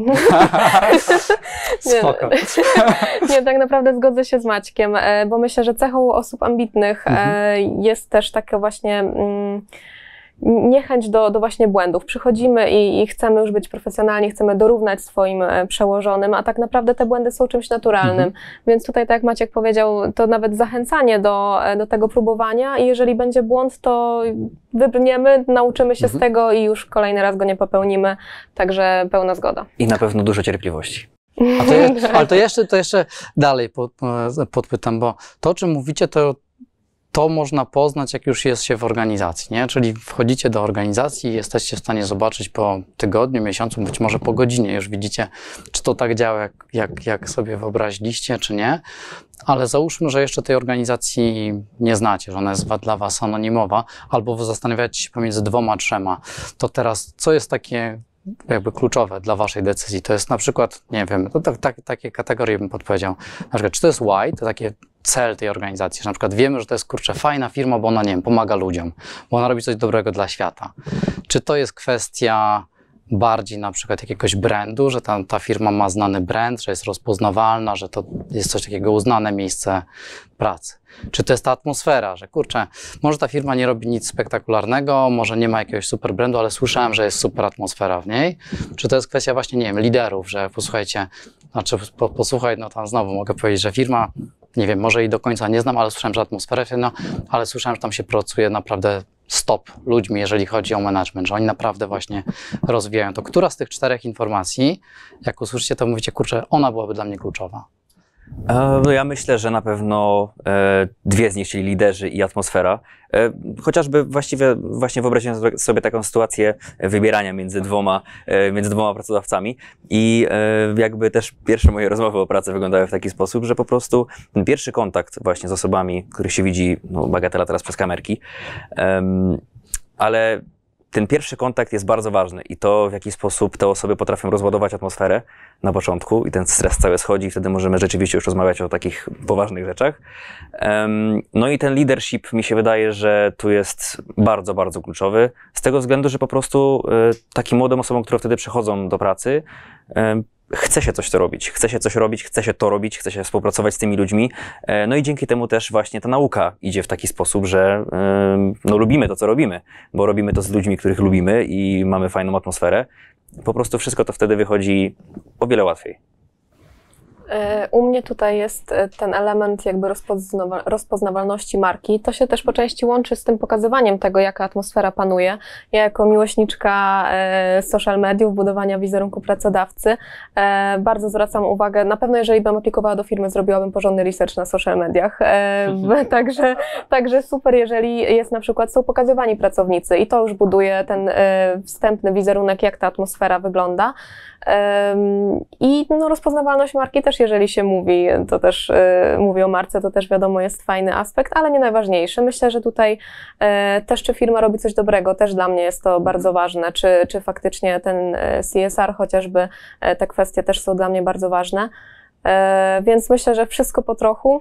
Spoko. Nie, nie, tak naprawdę zgodzę się z Maćkiem, bo myślę, że cechą osób ambitnych mhm. jest też taka właśnie mm, niechęć do, do właśnie błędów. Przychodzimy i, i chcemy już być profesjonalni, chcemy dorównać swoim przełożonym, a tak naprawdę te błędy są czymś naturalnym. Mhm. Więc tutaj, tak jak Maciek powiedział, to nawet zachęcanie do, do tego próbowania i jeżeli będzie błąd, to wybrniemy, nauczymy się mhm. z tego i już kolejny raz go nie popełnimy. Także pełna zgoda. I na pewno dużo cierpliwości. A to je, ale to jeszcze, to jeszcze dalej pod, podpytam, bo to, o czym mówicie, to To można poznać, jak już jest się w organizacji, nie? Czyli wchodzicie do organizacji i jesteście w stanie zobaczyć po tygodniu, miesiącu, być może po godzinie już widzicie, czy to tak działa, jak, jak, jak sobie wyobraziliście, czy nie. Ale załóżmy, że jeszcze tej organizacji nie znacie, że ona jest dla was anonimowa, albo wy zastanawiacie się pomiędzy dwoma, trzema. To teraz, co jest takie jakby kluczowe dla waszej decyzji? To jest na przykład, nie wiem, to tak, tak, takie kategorie bym podpowiedział. Na przykład, czy to jest why, to takie cel tej organizacji, że na przykład wiemy, że to jest, kurczę, fajna firma, bo ona, nie wiem, pomaga ludziom, bo ona robi coś dobrego dla świata. Czy to jest kwestia bardziej na przykład jakiegoś brandu, że ta, ta firma ma znany brand, że jest rozpoznawalna, że to jest coś takiego uznane miejsce pracy. Czy to jest ta atmosfera, że kurczę, może ta firma nie robi nic spektakularnego, może nie ma jakiegoś super brandu, ale słyszałem, że jest super atmosfera w niej. Czy to jest kwestia właśnie, nie wiem, liderów, że posłuchajcie, znaczy po, posłuchaj, no tam znowu mogę powiedzieć, że firma, nie wiem, może i do końca nie znam, ale słyszałem, że atmosfera, no, ale słyszałem, że tam się pracuje naprawdę stop ludźmi, jeżeli chodzi o management, że oni naprawdę właśnie rozwijają to. Która z tych czterech informacji, jak usłyszycie, to mówicie, kurczę, ona byłaby dla mnie kluczowa? No ja myślę, że na pewno e, dwie z nich, czyli liderzy i atmosfera. E, chociażby właściwie właśnie wyobraziłem sobie taką sytuację wybierania między dwoma, e, między dwoma pracodawcami i e, jakby też pierwsze moje rozmowy o pracy wyglądały w taki sposób, że po prostu ten pierwszy kontakt właśnie z osobami, których się widzi, no bagatela teraz przez kamerki, e, ale ten pierwszy kontakt jest bardzo ważny i to, w jaki sposób te osoby potrafią rozładować atmosferę na początku i ten stres cały schodzi i wtedy możemy rzeczywiście już rozmawiać o takich poważnych rzeczach. No i ten leadership mi się wydaje, że tu jest bardzo, bardzo kluczowy z tego względu, że po prostu takim młodym osobom, które wtedy przychodzą do pracy, chce się coś to robić, chce się coś robić, chce się to robić, chce się współpracować z tymi ludźmi. No i dzięki temu też właśnie ta nauka idzie w taki sposób, że no, lubimy to, co robimy, bo robimy to z ludźmi, których lubimy i mamy fajną atmosferę. Po prostu wszystko to wtedy wychodzi o wiele łatwiej. U mnie tutaj jest ten element jakby rozpoznawa rozpoznawalności marki. To się też po części łączy z tym pokazywaniem tego, jaka atmosfera panuje. Ja jako miłośniczka e, social mediów, budowania wizerunku pracodawcy, e, bardzo zwracam uwagę, na pewno jeżeli bym aplikowała do firmy, zrobiłabym porządny research na social mediach. E, także, także super, jeżeli jest na przykład, są pokazywani pracownicy i to już buduje ten e, wstępny wizerunek, jak ta atmosfera wygląda. I no, rozpoznawalność marki też, jeżeli się mówi, to też y, mówi o marce, to też wiadomo jest fajny aspekt, ale nie najważniejszy. Myślę, że tutaj y, też czy firma robi coś dobrego, też dla mnie jest to bardzo ważne, czy, czy faktycznie ten C S R chociażby, y, te kwestie też są dla mnie bardzo ważne. Y, więc myślę, że wszystko po trochu.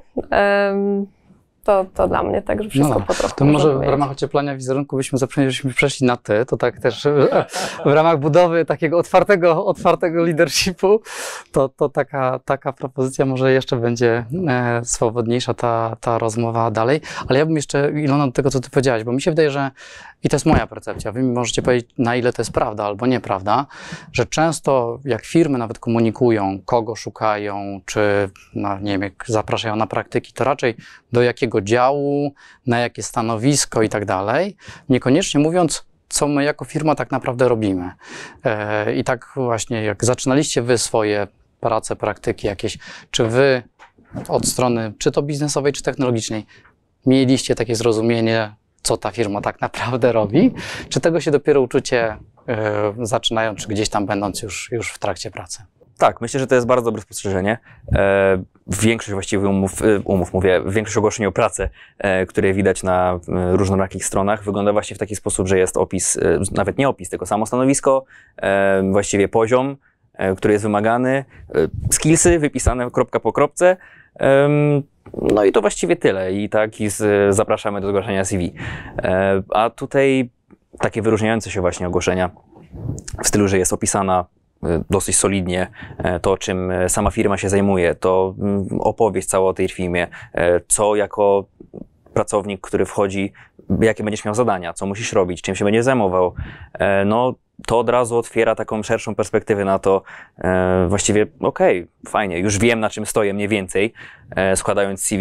Y, To, to dla mnie tak, że wszystko no, po trochu. To może w ramach ocieplania wizerunku byśmy zapomnieli, żeśmy przeszli na ty, to tak też w ramach budowy takiego otwartego, otwartego leadershipu, to, to taka, taka propozycja może jeszcze będzie e, swobodniejsza ta, ta rozmowa dalej. Ale ja bym jeszcze, Ilona, do tego, co ty powiedziałaś, bo mi się wydaje, że i to jest moja percepcja, wy mi możecie powiedzieć, na ile to jest prawda albo nieprawda, że często jak firmy nawet komunikują, kogo szukają, czy no, nie wiem, jak zapraszają na praktyki, to raczej do jakiego działu, na jakie stanowisko i tak dalej, niekoniecznie mówiąc, co my jako firma tak naprawdę robimy. E, I tak właśnie, jak zaczynaliście wy swoje prace, praktyki jakieś, czy wy od strony, czy to biznesowej, czy technologicznej, mieliście takie zrozumienie, co ta firma tak naprawdę robi, czy tego się dopiero uczycie e, zaczynając, czy gdzieś tam będąc już, już w trakcie pracy? Tak, myślę, że to jest bardzo dobre spostrzeżenie. E, większość właściwie umów, umów, mówię, większość ogłoszeń o pracę, e, które widać na e, różnorakich stronach, wygląda właśnie w taki sposób, że jest opis, e, nawet nie opis, tylko samo stanowisko, e, właściwie poziom, e, który jest wymagany, e, skillsy wypisane kropka po kropce, e, no i to właściwie tyle. I tak i z, zapraszamy do zgłaszania C V. E, a tutaj takie wyróżniające się właśnie ogłoszenia w stylu, że jest opisana dosyć solidnie to, czym sama firma się zajmuje, to opowieść cała o tej firmie, co jako pracownik, który wchodzi, jakie będziesz miał zadania, co musisz robić, czym się będziesz zajmował, no to od razu otwiera taką szerszą perspektywę na to, właściwie okej, okay, fajnie, już wiem, na czym stoję mniej więcej, składając C V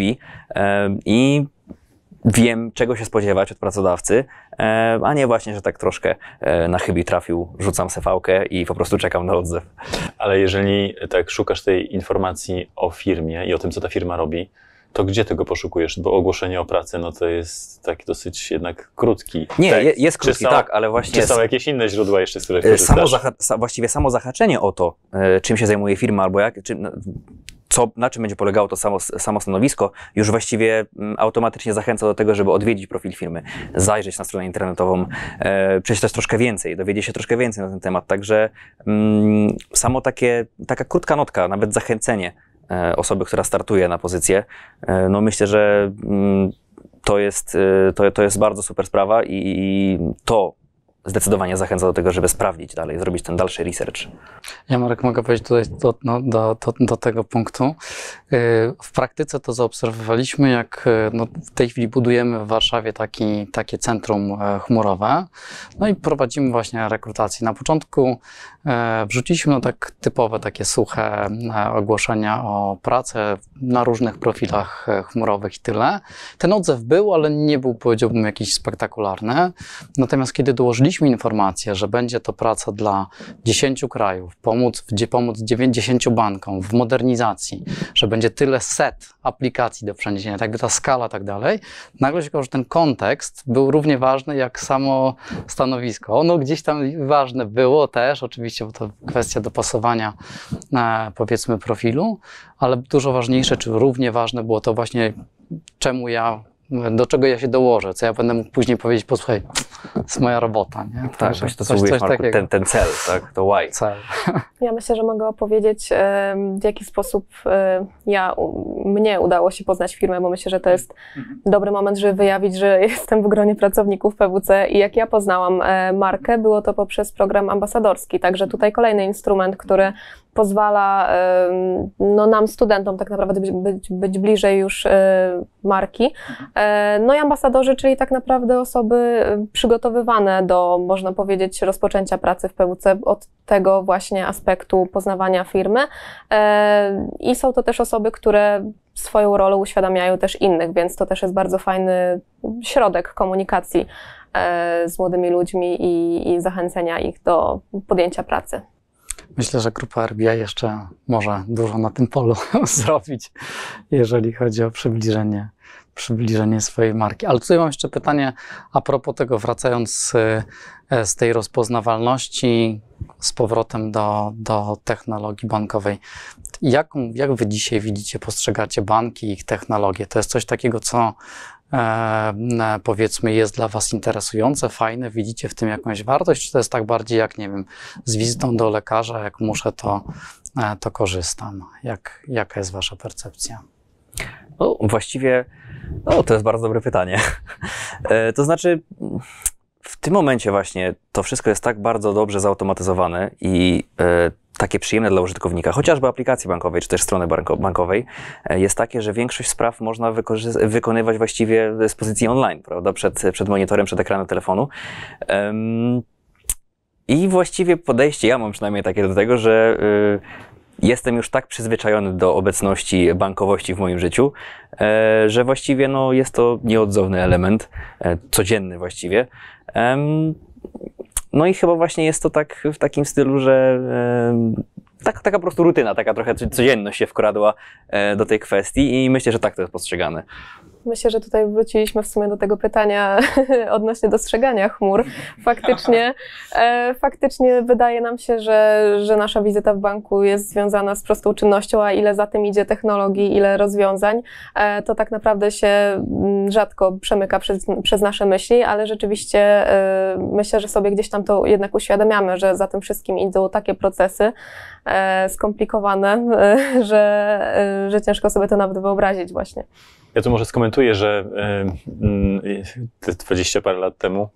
i wiem, czego się spodziewać od pracodawcy, a nie właśnie, że tak troszkę na chybi trafił, rzucam sefałkę i po prostu czekam na odzew. Ale jeżeli tak szukasz tej informacji o firmie i o tym, co ta firma robi, to gdzie tego poszukujesz? Bo ogłoszenie o pracę, no to jest taki dosyć jednak krótki Nie, tekst. jest krótki, są, tak, ale właśnie... Czy są jakieś inne źródła jeszcze, z których korzystasz? Samo zaha- właściwie samo zahaczenie o to, czym się zajmuje firma, albo jak... Czym, Co, na czym będzie polegało to samo, samo stanowisko, już właściwie automatycznie zachęca do tego, żeby odwiedzić profil firmy, zajrzeć na stronę internetową, e, przeczytać troszkę więcej, dowiedzieć się troszkę więcej na ten temat. Także mm, samo takie, taka krótka notka, nawet zachęcenie e, osoby, która startuje na pozycję, e, no myślę, że mm, to, jest, e, to, to jest bardzo super sprawa i, i to zdecydowanie zachęca do tego, żeby sprawdzić dalej, zrobić ten dalszy research. Ja, Marek, mogę powiedzieć tutaj do, no, do, do, do tego punktu. W praktyce to zaobserwowaliśmy, jak no, w tej chwili budujemy w Warszawie taki, takie centrum chmurowe, no i prowadzimy właśnie rekrutację. Na początku wrzuciliśmy no, tak typowe, takie suche ogłoszenia o pracę na różnych profilach chmurowych i tyle. Ten odzew był, ale nie był, powiedziałbym, jakiś spektakularny. Natomiast kiedy dołożyliśmy informację, że będzie to praca dla dziesięciu krajów, pomóc, gdzie pomóc dziewięćdziesięciu bankom w modernizacji, że będzie tyle set aplikacji do przeniesienia, tak jakby ta skala, tak dalej, nagle się okazało, że ten kontekst był równie ważny jak samo stanowisko. Ono gdzieś tam ważne było też, oczywiście, bo to kwestia dopasowania, e, powiedzmy, profilu, ale dużo ważniejsze, czy równie ważne było to właśnie, czemu ja, do czego ja się dołożę, co ja będę mógł później powiedzieć, posłuchaj, jest moja robota, nie? Tak, Także właśnie to coś- coś, coś Marku, takiego. ten, ten cel, tak, to why. Cel. Ja myślę, że mogę opowiedzieć, em, w jaki sposób e, ja, u- mnie udało się poznać firmę, bo myślę, że to jest dobry moment, żeby wyjawić, że jestem w gronie pracowników P W C i jak ja poznałam e, markę, było to poprzez program ambasadorski. Także tutaj kolejny instrument, który pozwala em, no, nam, studentom, tak naprawdę być, być, być bliżej już e, marki. E, no i ambasadorzy, czyli tak naprawdę osoby e, przygotowywane do, można powiedzieć, rozpoczęcia pracy w P W C od tego właśnie aspektu poznawania firmy. E, I są to też osoby, które swoją rolę uświadamiają też innych, więc to też jest bardzo fajny środek komunikacji e, z młodymi ludźmi i, i zachęcenia ich do podjęcia pracy. Myślę, że grupa R B I jeszcze może dużo na tym polu zrobić, jeżeli chodzi o przybliżenie, przybliżenie swojej marki. Ale tutaj mam jeszcze pytanie a propos tego, wracając z, z tej rozpoznawalności z powrotem do, do technologii bankowej. Jaką, jak wy dzisiaj widzicie, postrzegacie banki i ich technologie? To jest coś takiego, co e, powiedzmy jest dla was interesujące, fajne? Widzicie w tym jakąś wartość? Czy to jest tak bardziej jak, nie wiem, z wizytą do lekarza, jak muszę, to, e, to korzystam? Jak, jaka jest wasza percepcja? No, właściwie, no, to jest bardzo dobre pytanie. E, to znaczy, w tym momencie właśnie to wszystko jest tak bardzo dobrze zautomatyzowane i e, takie przyjemne dla użytkownika, chociażby aplikacji bankowej, czy też strony banko bankowej, e, jest takie, że większość spraw można wykonywać właściwie z pozycji online, prawda, przed, przed monitorem, przed ekranem telefonu. Em, I właściwie podejście, ja mam przynajmniej takie do tego, że y, jestem już tak przyzwyczajony do obecności bankowości w moim życiu, e, że właściwie no, jest to nieodzowny element, e, codzienny właściwie. Em, no i chyba właśnie jest to tak w takim stylu, że e, tak, taka po prostu rutyna, taka trochę codzienność się wkradła e, do tej kwestii i myślę, że tak to jest postrzegane. Myślę, że tutaj wróciliśmy w sumie do tego pytania odnośnie dostrzegania chmur. Faktycznie, e, faktycznie wydaje nam się, że, że nasza wizyta w banku jest związana z prostą czynnością, a ile za tym idzie technologii, ile rozwiązań, e, to tak naprawdę się mm, rzadko przemyka przez, przez nasze myśli, ale rzeczywiście e, myślę, że sobie gdzieś tam to jednak uświadamiamy, że za tym wszystkim idą takie procesy e, skomplikowane, e, że, e, że ciężko sobie to nawet wyobrazić właśnie. Ja tu może skomentuję, że y, y, dwadzieścia parę lat temu,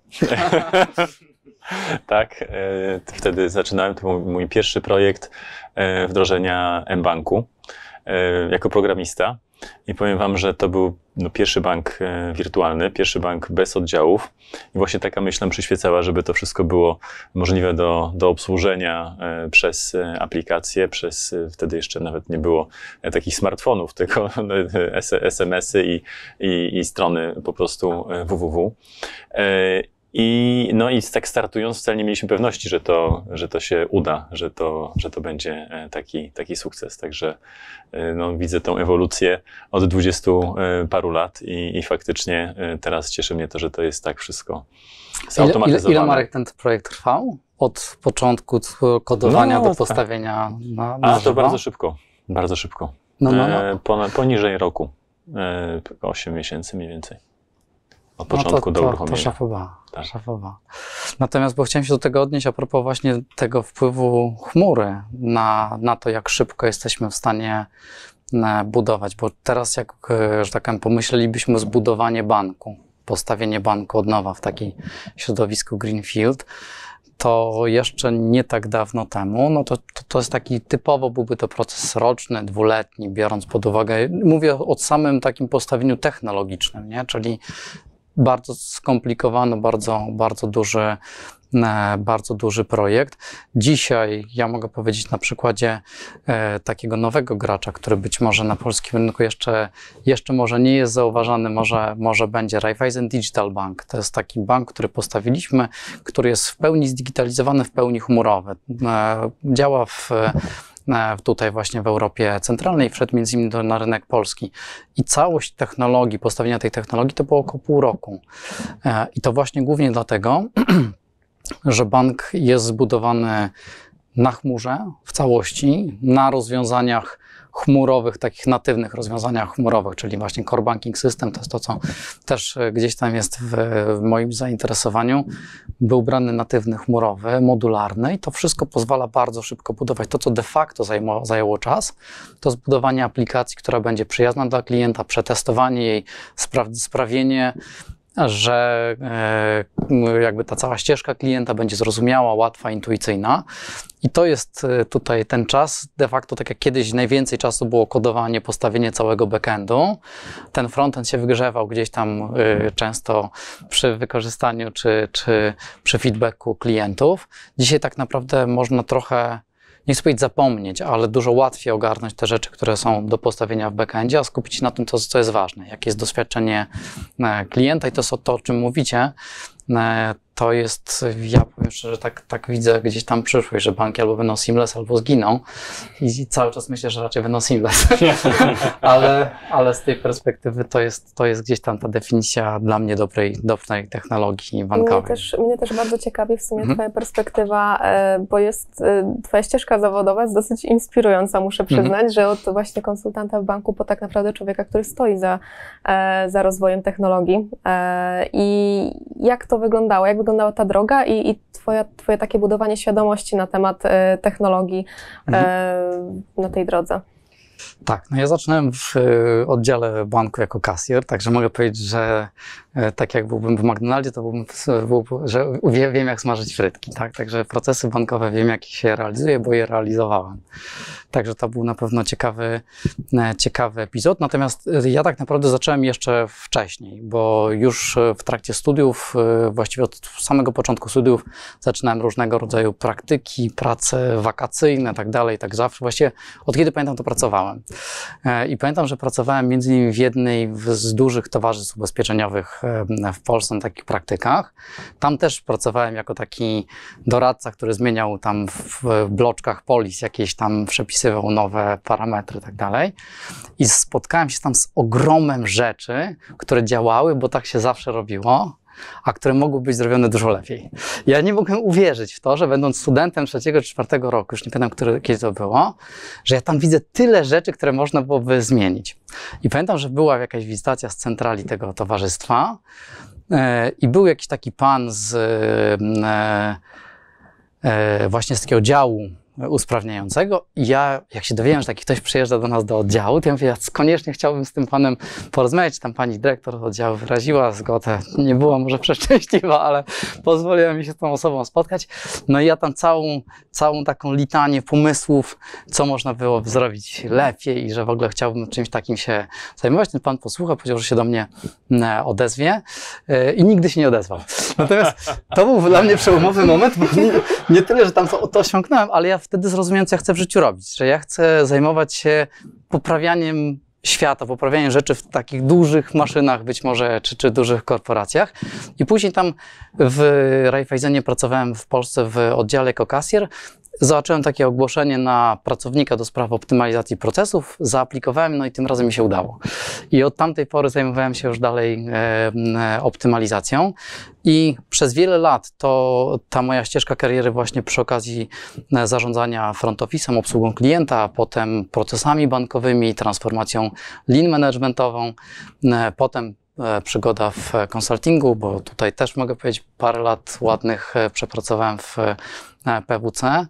tak, y, wtedy zaczynałem, to był mój pierwszy projekt y, wdrożenia mBanku y, jako programista i powiem wam, że to był no, pierwszy bank y, wirtualny, pierwszy bank bez oddziałów i właśnie taka myśl nam przyświecała, żeby to wszystko było możliwe do, do obsłużenia y, przez y, aplikację, przez y, wtedy jeszcze nawet nie było y, takich smartfonów, tylko y, es em esy i, i, i strony po prostu y, www. Y, I, no i tak startując wcale nie mieliśmy pewności, że to, że to się uda, że to, że to będzie taki, taki sukces. Także no, widzę tą ewolucję od dwudziestu paru lat i, i faktycznie teraz cieszy mnie to, że to jest tak wszystko zautomatyzowane. Ile, ile, ile Marek ten projekt trwał? Od początku kodowania no, do postawienia tak. na, na A to żywo? bardzo szybko, bardzo szybko. No, no, no. E, pon, poniżej roku, e, osiem miesięcy mniej więcej. Od początku no to, do to, uruchomienia. To szafowa, Tak. szafowa. Natomiast, bo chciałem się do tego odnieść a propos właśnie tego wpływu chmury na, na to, jak szybko jesteśmy w stanie e, budować, bo teraz jak, e, że tak powiem, pomyślelibyśmy zbudowanie banku, postawienie banku od nowa w takim środowisku Greenfield, to jeszcze nie tak dawno temu, no to, to, to jest taki typowo byłby to proces roczny, dwuletni, biorąc pod uwagę, mówię o samym takim postawieniu technologicznym, nie? Czyli bardzo skomplikowany, bardzo, bardzo duży, bardzo duży projekt. Dzisiaj ja mogę powiedzieć na przykładzie e, takiego nowego gracza, który być może na polskim rynku jeszcze, jeszcze może nie jest zauważany, może, może będzie Raiffeisen Digital Bank. To jest taki bank, który postawiliśmy, który jest w pełni zdigitalizowany, w pełni chmurowy. E, działa w tutaj właśnie w Europie Centralnej, wszedł między innymi do, na rynek polski. I całość technologii, postawienia tej technologii to było około pół roku. E, I to właśnie głównie dlatego, że bank jest zbudowany na chmurze w całości, na rozwiązaniach chmurowych, takich natywnych rozwiązaniach chmurowych, czyli właśnie Core Banking System, to jest to, co też gdzieś tam jest w, w moim zainteresowaniu. Był brany natywny chmurowy, modularny i to wszystko pozwala bardzo szybko budować. To, co de facto zajmo, zajęło czas, to zbudowanie aplikacji, która będzie przyjazna dla klienta, przetestowanie jej, spra sprawienie, że e, jakby ta cała ścieżka klienta będzie zrozumiała, łatwa, intuicyjna. I to jest tutaj ten czas, de facto tak jak kiedyś najwięcej czasu było kodowanie, postawienie całego backendu. Ten frontend się wygrzewał gdzieś tam y, często przy wykorzystaniu czy, czy przy feedbacku klientów. Dzisiaj tak naprawdę można trochę, nie chcę powiedzieć zapomnieć, ale dużo łatwiej ogarnąć te rzeczy, które są do postawienia w backendzie, a skupić się na tym, co, co jest ważne, jakie jest doświadczenie klienta i to jest to, o czym mówicie. To jest, ja powiem szczerze, tak, tak widzę gdzieś tam przyszłość, że banki albo będą seamless, albo zginą i cały czas myślę, że raczej będą seamless, ale, ale z tej perspektywy to jest, to jest gdzieś tam ta definicja dla mnie dobrej, dobrej technologii bankowej. Mnie też, mnie też bardzo ciekawi w sumie Mhm. Twoja perspektywa, bo jest, Twoja ścieżka zawodowa jest dosyć inspirująca, muszę przyznać, mhm. że od właśnie konsultanta w banku po tak naprawdę człowieka, który stoi za, za rozwojem technologii. I jak to wyglądało? Jak wyglądała ta droga i, i twoja, twoje takie budowanie świadomości na temat e, technologii mhm. e, na tej drodze? Tak, no ja zaczynałem w oddziale banku jako kasjer, także mogę powiedzieć, że tak jak byłbym w McDonaldzie, to byłbym, był, że wiem jak smażyć frytki, tak? Także procesy bankowe wiem jak się realizuje, bo je realizowałem. Także to był na pewno ciekawy, ciekawy epizod. Natomiast ja tak naprawdę zacząłem jeszcze wcześniej, bo już w trakcie studiów, właściwie od samego początku studiów zaczynałem różnego rodzaju praktyki, prace wakacyjne, tak dalej, tak zawsze. Właściwie od kiedy pamiętam, to pracowałem. I pamiętam, że pracowałem między innymi w jednej z dużych towarzystw ubezpieczeniowych w Polsce na takich praktykach. Tam też pracowałem jako taki doradca, który zmieniał tam w bloczkach polis, jakieś tam przepisywał nowe parametry i tak dalej. I spotkałem się tam z ogromem rzeczy, które działały, bo tak się zawsze robiło, a które mogły być zrobione dużo lepiej. Ja nie mogłem uwierzyć w to, że będąc studentem trzeciego czy czwartego roku, już nie pamiętam, który, kiedy to było, że ja tam widzę tyle rzeczy, które można byłoby zmienić. I pamiętam, że była jakaś wizytacja z centrali tego towarzystwa yy, i był jakiś taki pan z yy, yy, właśnie z takiego działu usprawniającego i ja, jak się dowiedziałem, że taki ktoś przyjeżdża do nas do oddziału, to ja mówię, ja koniecznie chciałbym z tym panem porozmawiać. Tam pani dyrektor oddziału wyraziła zgodę. Nie była może przeszczęśliwa, ale pozwoliła mi się z tą osobą spotkać. No i ja tam całą, całą taką litanię pomysłów, co można byłoby zrobić lepiej i że w ogóle chciałbym czymś takim się zajmować. Ten pan posłuchał, powiedział, że się do mnie odezwie i nigdy się nie odezwał. Natomiast to był dla mnie przełomowy moment, bo nie, nie tyle, że tam to, to osiągnąłem, ale ja wtedy zrozumiałem, co ja chcę w życiu robić, że ja chcę zajmować się poprawianiem świata, poprawianiem rzeczy w takich dużych maszynach być może, czy, czy dużych korporacjach. I później tam w Raiffeisenie pracowałem w Polsce w oddziale jako kasjer. Zobaczyłem takie ogłoszenie na pracownika do spraw optymalizacji procesów, zaaplikowałem, no i tym razem mi się udało. I od tamtej pory zajmowałem się już dalej e, optymalizacją i przez wiele lat to ta moja ścieżka kariery właśnie przy okazji zarządzania front office'em, obsługą klienta, a potem procesami bankowymi, transformacją lean managementową, e, potem przygoda w konsultingu, bo tutaj też mogę powiedzieć, parę lat ładnych przepracowałem w P W C.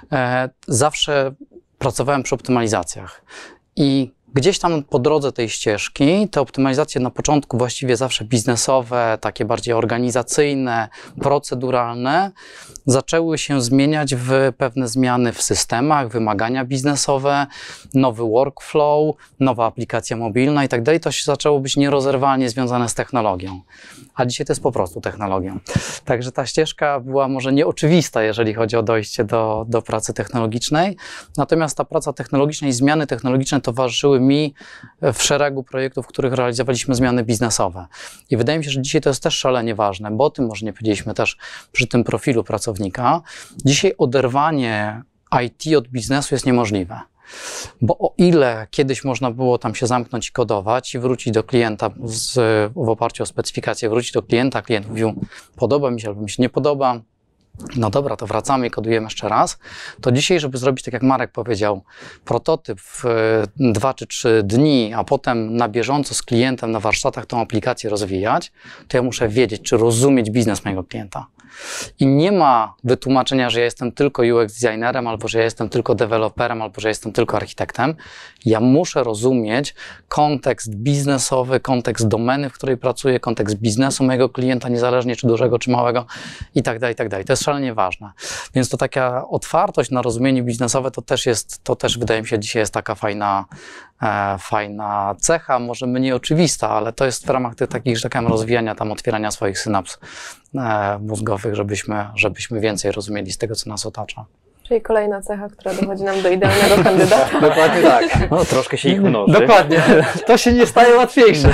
Zawsze pracowałem przy optymalizacjach i gdzieś tam po drodze tej ścieżki te optymalizacje na początku właściwie zawsze biznesowe, takie bardziej organizacyjne, proceduralne, zaczęły się zmieniać w pewne zmiany w systemach, wymagania biznesowe, nowy workflow, nowa aplikacja mobilna i tak dalej. To się zaczęło być nierozerwalnie związane z technologią. A dzisiaj to jest po prostu technologią. Także ta ścieżka była może nieoczywista, jeżeli chodzi o dojście do, do pracy technologicznej. Natomiast ta praca technologiczna i zmiany technologiczne towarzyszyły mi w szeregu projektów, w których realizowaliśmy zmiany biznesowe. I wydaje mi się, że dzisiaj to jest też szalenie ważne, bo o tym może nie powiedzieliśmy też przy tym profilu pracownika. Dzisiaj oderwanie I T od biznesu jest niemożliwe. Bo o ile kiedyś można było tam się zamknąć i kodować i wrócić do klienta z, w oparciu o specyfikację, wrócić do klienta, klient mówił, podoba mi się albo mi się nie podoba, no dobra, to wracamy i kodujemy jeszcze raz, to dzisiaj, żeby zrobić, tak jak Marek powiedział, prototyp w dwa czy trzy dni, a potem na bieżąco z klientem na warsztatach tą aplikację rozwijać, to ja muszę wiedzieć, czy rozumieć biznes mojego klienta. I nie ma wytłumaczenia, że ja jestem tylko U X designerem, albo że ja jestem tylko deweloperem, albo że jestem tylko architektem. Ja muszę rozumieć kontekst biznesowy, kontekst domeny, w której pracuję, kontekst biznesu mojego klienta, niezależnie czy dużego, czy małego i tak dalej, i tak dalej. To jest szalenie ważne. Więc to taka otwartość na rozumienie biznesowe to też jest, to też wydaje mi się dzisiaj jest taka fajna, e, fajna cecha, może mniej oczywista, ale to jest w ramach tych takich, że tak powiem, rozwijania, tam otwierania swoich synaps e, mózgowych, żebyśmy, żebyśmy więcej rozumieli z tego, co nas otacza. Czyli kolejna cecha, która dowodzi nam do idealnego kandydata. Dokładnie tak. No, troszkę się ich mnoży. Dokładnie. To się nie staje łatwiejsze.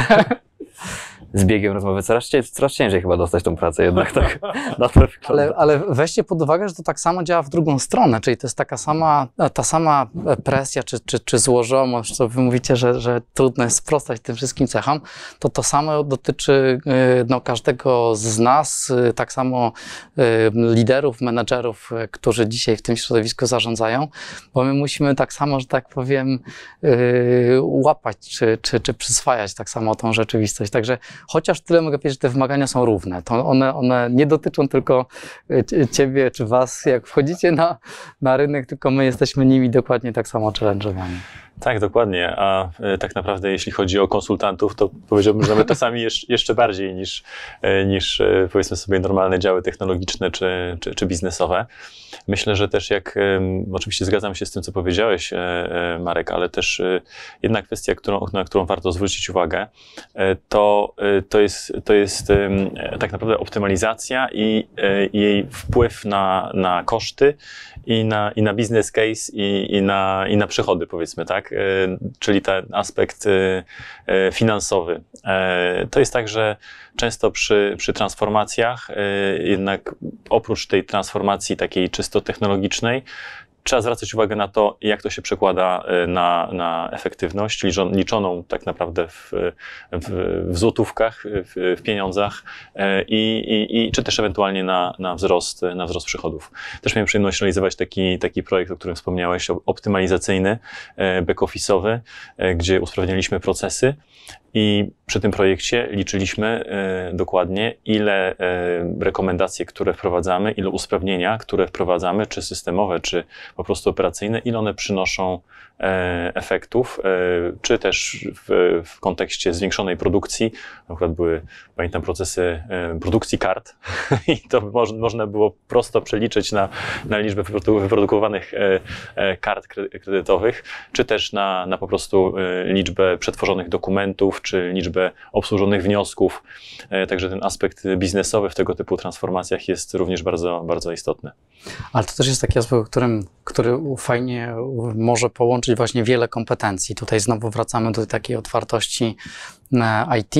Z biegiem rozmowy coraz, cię, coraz ciężej chyba dostać tą pracę jednak tak na to wygląda. Ale, ale weźcie pod uwagę, że to tak samo działa w drugą stronę, czyli to jest taka sama, ta sama presja czy, czy, czy złożoność, co wy mówicie, że, że trudno jest sprostać tym wszystkim cechom, to to samo dotyczy no, każdego z nas, tak samo liderów, menedżerów, którzy dzisiaj w tym środowisku zarządzają, bo my musimy tak samo, że tak powiem, łapać czy, czy, czy przyswajać tak samo tą rzeczywistość. Także chociaż tyle mogę powiedzieć, że te wymagania są równe. To one, one nie dotyczą tylko ciebie czy was, jak wchodzicie na, na rynek, tylko my jesteśmy nimi dokładnie tak samo challenge'owani. Tak, dokładnie. A e, tak naprawdę jeśli chodzi o konsultantów, to powiedziałbym, że nawet czasami jeszcze, jeszcze bardziej niż, e, niż e, powiedzmy sobie normalne działy technologiczne czy, czy, czy biznesowe. Myślę, że też jak, e, oczywiście zgadzam się z tym, co powiedziałeś, e, e, Marek, ale też e, jedna kwestia, którą, na którą warto zwrócić uwagę, e, to, e, to jest, to jest e, tak naprawdę optymalizacja i e, jej wpływ na, na koszty i na, i na business case i, i, na, i na przychody, powiedzmy, tak? Czyli ten aspekt finansowy. To jest tak, że często przy, przy transformacjach jednak oprócz tej transformacji takiej czysto technologicznej trzeba zwracać uwagę na to, jak to się przekłada na, na efektywność, liczoną tak naprawdę w, w, w złotówkach, w, w pieniądzach i, i, i czy też ewentualnie na, na, wzrost, na wzrost przychodów. Też miałem przyjemność realizować taki, taki projekt, o którym wspomniałeś, optymalizacyjny, back-office'owy, gdzie usprawnialiśmy procesy. I przy tym projekcie liczyliśmy e, dokładnie, ile e, rekomendacji, które wprowadzamy, ile usprawnienia, które wprowadzamy, czy systemowe, czy po prostu operacyjne, ile one przynoszą e, efektów, e, czy też w, w kontekście zwiększonej produkcji. Na przykład były, pamiętam, procesy e, produkcji kart i to moż, można było prosto przeliczyć na, na liczbę wyprodu wyprodukowanych e, e, kart kredytowych, czy też na, na po prostu e, liczbę przetworzonych dokumentów, czy liczbę obsłużonych wniosków. Także ten aspekt biznesowy w tego typu transformacjach jest również bardzo, bardzo istotny. Ale to też jest taki aspekt, którym, który fajnie może połączyć właśnie wiele kompetencji. Tutaj znowu wracamy do takiej otwartości I T.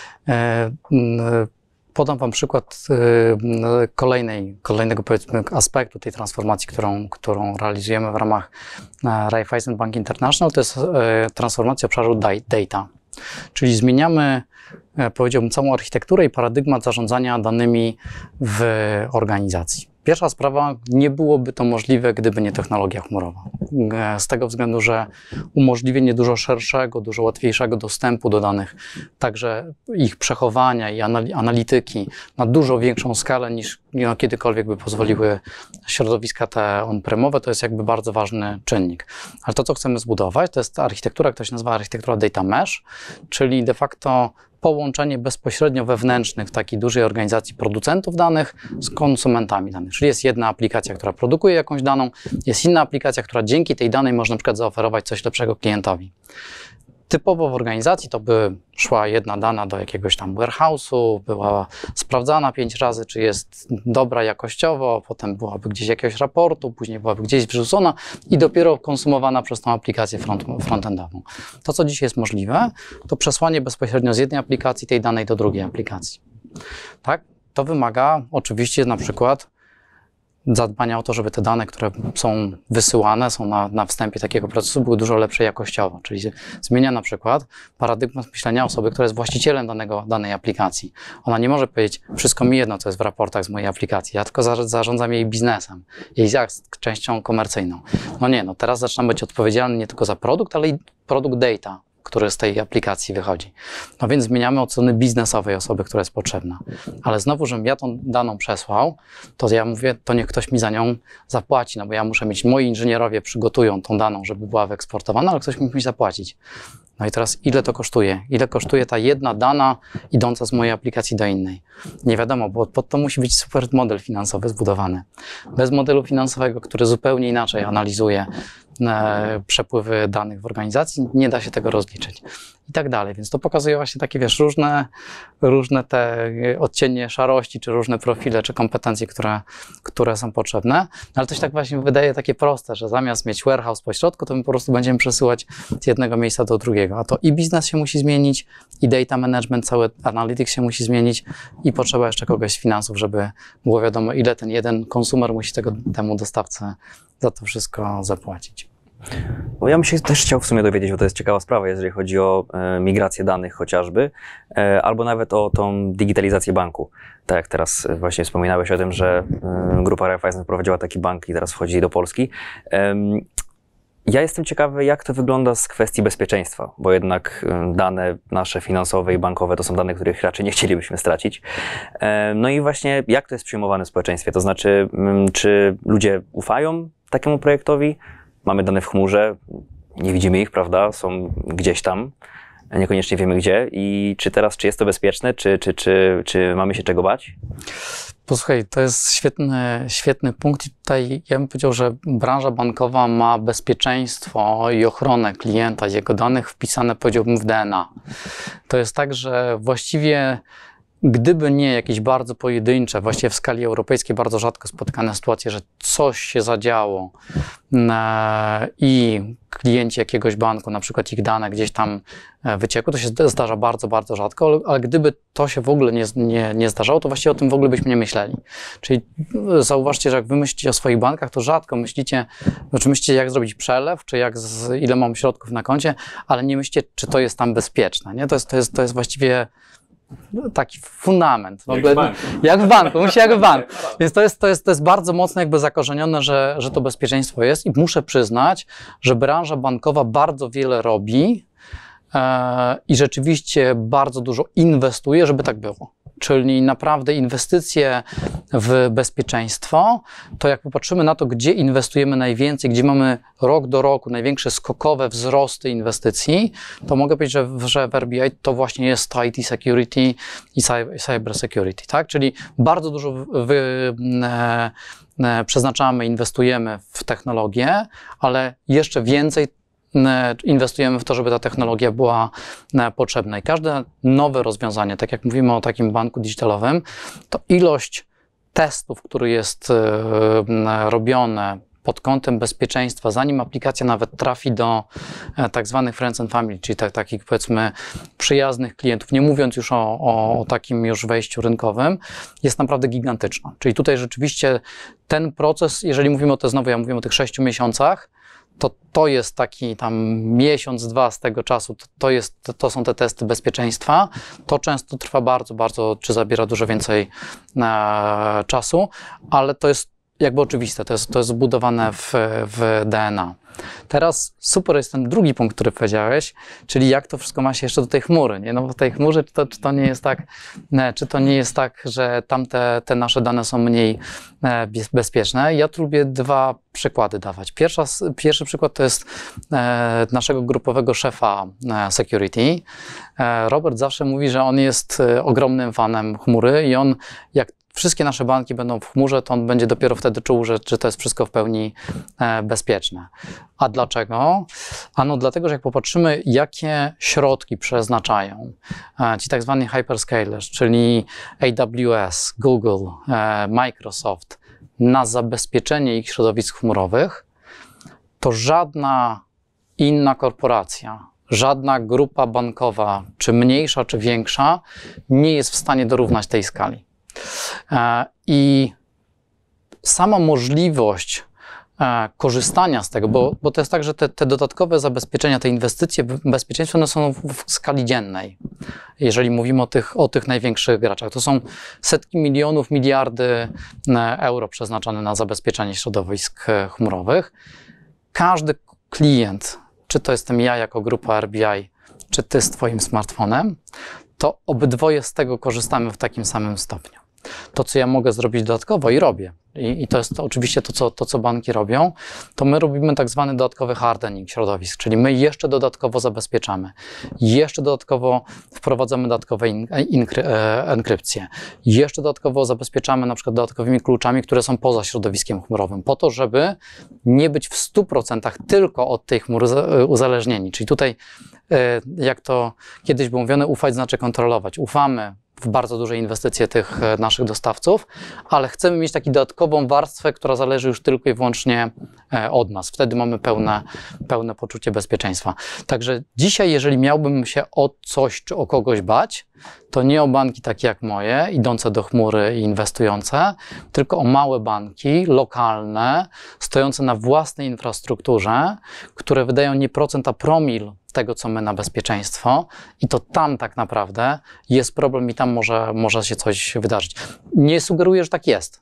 Podam wam przykład kolejnej, kolejnego powiedzmy aspektu tej transformacji, którą, którą realizujemy w ramach Raiffeisen Bank International. To jest transformacja obszaru data. Czyli zmieniamy, powiedziałbym, całą architekturę i paradygmat zarządzania danymi w organizacji. Pierwsza sprawa, nie byłoby to możliwe, gdyby nie technologia chmurowa. Z tego względu, że umożliwienie dużo szerszego, dużo łatwiejszego dostępu do danych, także ich przechowania i analityki na dużo większą skalę niż no, kiedykolwiek by pozwoliły środowiska te on-premowe, to jest jakby bardzo ważny czynnik. Ale to, co chcemy zbudować, to jest architektura, która się nazywa architektura Data Mesh, czyli de facto połączenie bezpośrednio wewnętrznych w takiej dużej organizacji producentów danych z konsumentami danych. Czyli jest jedna aplikacja, która produkuje jakąś daną, jest inna aplikacja, która dzięki tej danej może na przykład zaoferować coś lepszego klientowi. Typowo w organizacji to by szła jedna dana do jakiegoś tam warehouse'u, była sprawdzana pięć razy, czy jest dobra jakościowo, potem byłaby gdzieś jakiegoś raportu, później byłaby gdzieś wrzucona i dopiero konsumowana przez tą aplikację front, frontendową. To, co dzisiaj jest możliwe, to przesłanie bezpośrednio z jednej aplikacji tej danej do drugiej aplikacji. Tak? To wymaga oczywiście na przykład zadbania o to, żeby te dane, które są wysyłane, są na, na wstępie takiego procesu, były dużo lepsze jakościowo. Czyli zmienia na przykład paradygmat myślenia osoby, która jest właścicielem danego, danej aplikacji. Ona nie może powiedzieć, wszystko mi jedno, co jest w raportach z mojej aplikacji, ja tylko za, zarządzam jej biznesem, jej częścią komercyjną. No nie, no teraz zaczynam być odpowiedzialny nie tylko za produkt, ale i produkt data, który z tej aplikacji wychodzi. No więc zmieniamy od strony biznesowej osoby, która jest potrzebna. Ale znowu, żebym ja tą daną przesłał, to ja mówię, to niech ktoś mi za nią zapłaci, no bo ja muszę mieć, moi inżynierowie przygotują tą daną, żeby była wyeksportowana, ale ktoś musi zapłacić. No i teraz ile to kosztuje? Ile kosztuje ta jedna dana idąca z mojej aplikacji do innej? Nie wiadomo, bo pod to musi być super model finansowy zbudowany. Bez modelu finansowego, który zupełnie inaczej analizuje e, przepływy danych w organizacji, nie da się tego rozliczyć. I tak dalej. Więc to pokazuje właśnie takie, wiesz, różne, różne te odcienie szarości, czy różne profile, czy kompetencje, które, które są potrzebne. No ale to się tak właśnie wydaje takie proste, że zamiast mieć warehouse po środku, to my po prostu będziemy przesyłać z jednego miejsca do drugiego. A to i biznes się musi zmienić, i data management, cały analytics się musi zmienić, i potrzeba jeszcze kogoś z finansów, żeby było wiadomo, ile ten jeden konsumer musi tego, temu dostawcy za to wszystko zapłacić. Bo ja bym się też chciał w sumie dowiedzieć, bo to jest ciekawa sprawa, jeżeli chodzi o e, migrację danych chociażby, e, albo nawet o tą digitalizację banku. Tak jak teraz właśnie wspominałeś o tym, że e, grupa Raiffeisen wprowadziła taki bank i teraz wchodzi do Polski. E, ja jestem ciekawy, jak to wygląda z kwestii bezpieczeństwa, bo jednak dane nasze finansowe i bankowe to są dane, których raczej nie chcielibyśmy stracić. E, no i właśnie jak to jest przyjmowane w społeczeństwie? To znaczy, m, czy ludzie ufają takiemu projektowi? Mamy dane w chmurze, nie widzimy ich, prawda? Są gdzieś tam, niekoniecznie wiemy gdzie. I czy teraz, czy jest to bezpieczne, czy, czy, czy, czy mamy się czego bać? Posłuchaj, to jest świetny, świetny punkt i tutaj ja bym powiedział, że branża bankowa ma bezpieczeństwo i ochronę klienta, jego danych wpisane, powiedziałbym, w D N A. To jest tak, że właściwie gdyby nie jakieś bardzo pojedyncze, właściwie w skali europejskiej bardzo rzadko spotykane sytuacje, że coś się zadziało e, i klienci jakiegoś banku, na przykład ich dane gdzieś tam wyciekły, to się zdarza bardzo, bardzo rzadko, ale, ale gdyby to się w ogóle nie, nie, nie zdarzało, to właściwie o tym w ogóle byśmy nie myśleli. Czyli zauważcie, że jak wy myślicie o swoich bankach, to rzadko myślicie, znaczy myślicie, jak zrobić przelew, czy jak z, ile mam środków na koncie, ale nie myślicie, czy to jest tam bezpieczne. Nie? To jest, to jest, to jest właściwie taki fundament. W ogóle, jak, w jak w banku, musi jak w banku. Więc to jest, to jest, to jest bardzo mocno jakby zakorzenione, że, że to bezpieczeństwo jest i muszę przyznać, że branża bankowa bardzo wiele robi e, i rzeczywiście bardzo dużo inwestuje, żeby tak było. Czyli naprawdę inwestycje w bezpieczeństwo, to jak popatrzymy na to, gdzie inwestujemy najwięcej, gdzie mamy rok do roku największe skokowe wzrosty inwestycji, to mogę powiedzieć, że, że w R B I to właśnie jest I T security i cyber security, tak? Czyli bardzo dużo wy, e, e, przeznaczamy, inwestujemy w technologię, ale jeszcze więcej inwestujemy w to, żeby ta technologia była potrzebna. I każde nowe rozwiązanie, tak jak mówimy o takim banku digitalowym, to ilość testów, które jest robione pod kątem bezpieczeństwa, zanim aplikacja nawet trafi do tak zwanych friends and family, czyli tak, takich powiedzmy przyjaznych klientów, nie mówiąc już o, o, o takim już wejściu rynkowym, jest naprawdę gigantyczna. Czyli tutaj rzeczywiście ten proces, jeżeli mówimy o to znowu, ja mówię o tych sześciu miesiącach, to to jest taki tam miesiąc, dwa z tego czasu, to, to, jest, to, to są te testy bezpieczeństwa. To często trwa bardzo, bardzo, czy zabiera dużo więcej e, czasu, ale to jest jakby oczywiste, to jest, to jest zbudowane w, w D N A. Teraz super jest ten drugi punkt, który powiedziałeś, czyli jak to wszystko ma się jeszcze do tej chmury, nie? No bo w tej chmurze, czy to, czy to nie jest tak, nie, czy to nie jest tak, że tamte te nasze dane są mniej e, bezpieczne. Ja tu lubię dwa przykłady dawać. Pierwsza, pierwszy przykład to jest e, naszego grupowego szefa e, security. E, Robert zawsze mówi, że on jest e, ogromnym fanem chmury i on jak wszystkie nasze banki będą w chmurze, to on będzie dopiero wtedy czuł, że, że to jest wszystko w pełni e, bezpieczne. A dlaczego? Ano dlatego, że jak popatrzymy, jakie środki przeznaczają e, ci tak zwani hyperscalers, czyli A W S, Google, e, Microsoft, na zabezpieczenie ich środowisk chmurowych, to żadna inna korporacja, żadna grupa bankowa, czy mniejsza, czy większa, nie jest w stanie dorównać tej skali. I sama możliwość e, korzystania z tego, bo, bo to jest tak, że te, te dodatkowe zabezpieczenia, te inwestycje w bezpieczeństwo, one są w, w skali dziennej. Jeżeli mówimy o tych, o tych największych graczach, to są setki milionów, miliardy euro przeznaczone na zabezpieczanie środowisk chmurowych. Każdy klient, czy to jestem ja jako grupa R B I, czy ty z twoim smartfonem, to obydwoje z tego korzystamy w takim samym stopniu. To, co ja mogę zrobić dodatkowo i robię, i, i to jest to, oczywiście to co, to, co banki robią, to my robimy tak zwany dodatkowy hardening środowisk, czyli my jeszcze dodatkowo zabezpieczamy, jeszcze dodatkowo wprowadzamy dodatkowe in, inkry, e, enkrypcje, jeszcze dodatkowo zabezpieczamy na przykład dodatkowymi kluczami, które są poza środowiskiem chmurowym, po to, żeby nie być w stu procentach tylko od tej chmury uzależnieni. Czyli tutaj, e, jak to kiedyś było mówione, ufać znaczy kontrolować. Ufamy w bardzo duże inwestycje tych naszych dostawców, ale chcemy mieć taką dodatkową warstwę, która zależy już tylko i wyłącznie od nas. Wtedy mamy pełne, pełne poczucie bezpieczeństwa. Także dzisiaj, jeżeli miałbym się o coś czy o kogoś bać, to nie o banki takie jak moje, idące do chmury i inwestujące, tylko o małe banki, lokalne, stojące na własnej infrastrukturze, które wydają nie procent, a promil tego, co my na bezpieczeństwo, i to tam tak naprawdę jest problem i tam może, może się coś wydarzyć. Nie sugeruję, że tak jest.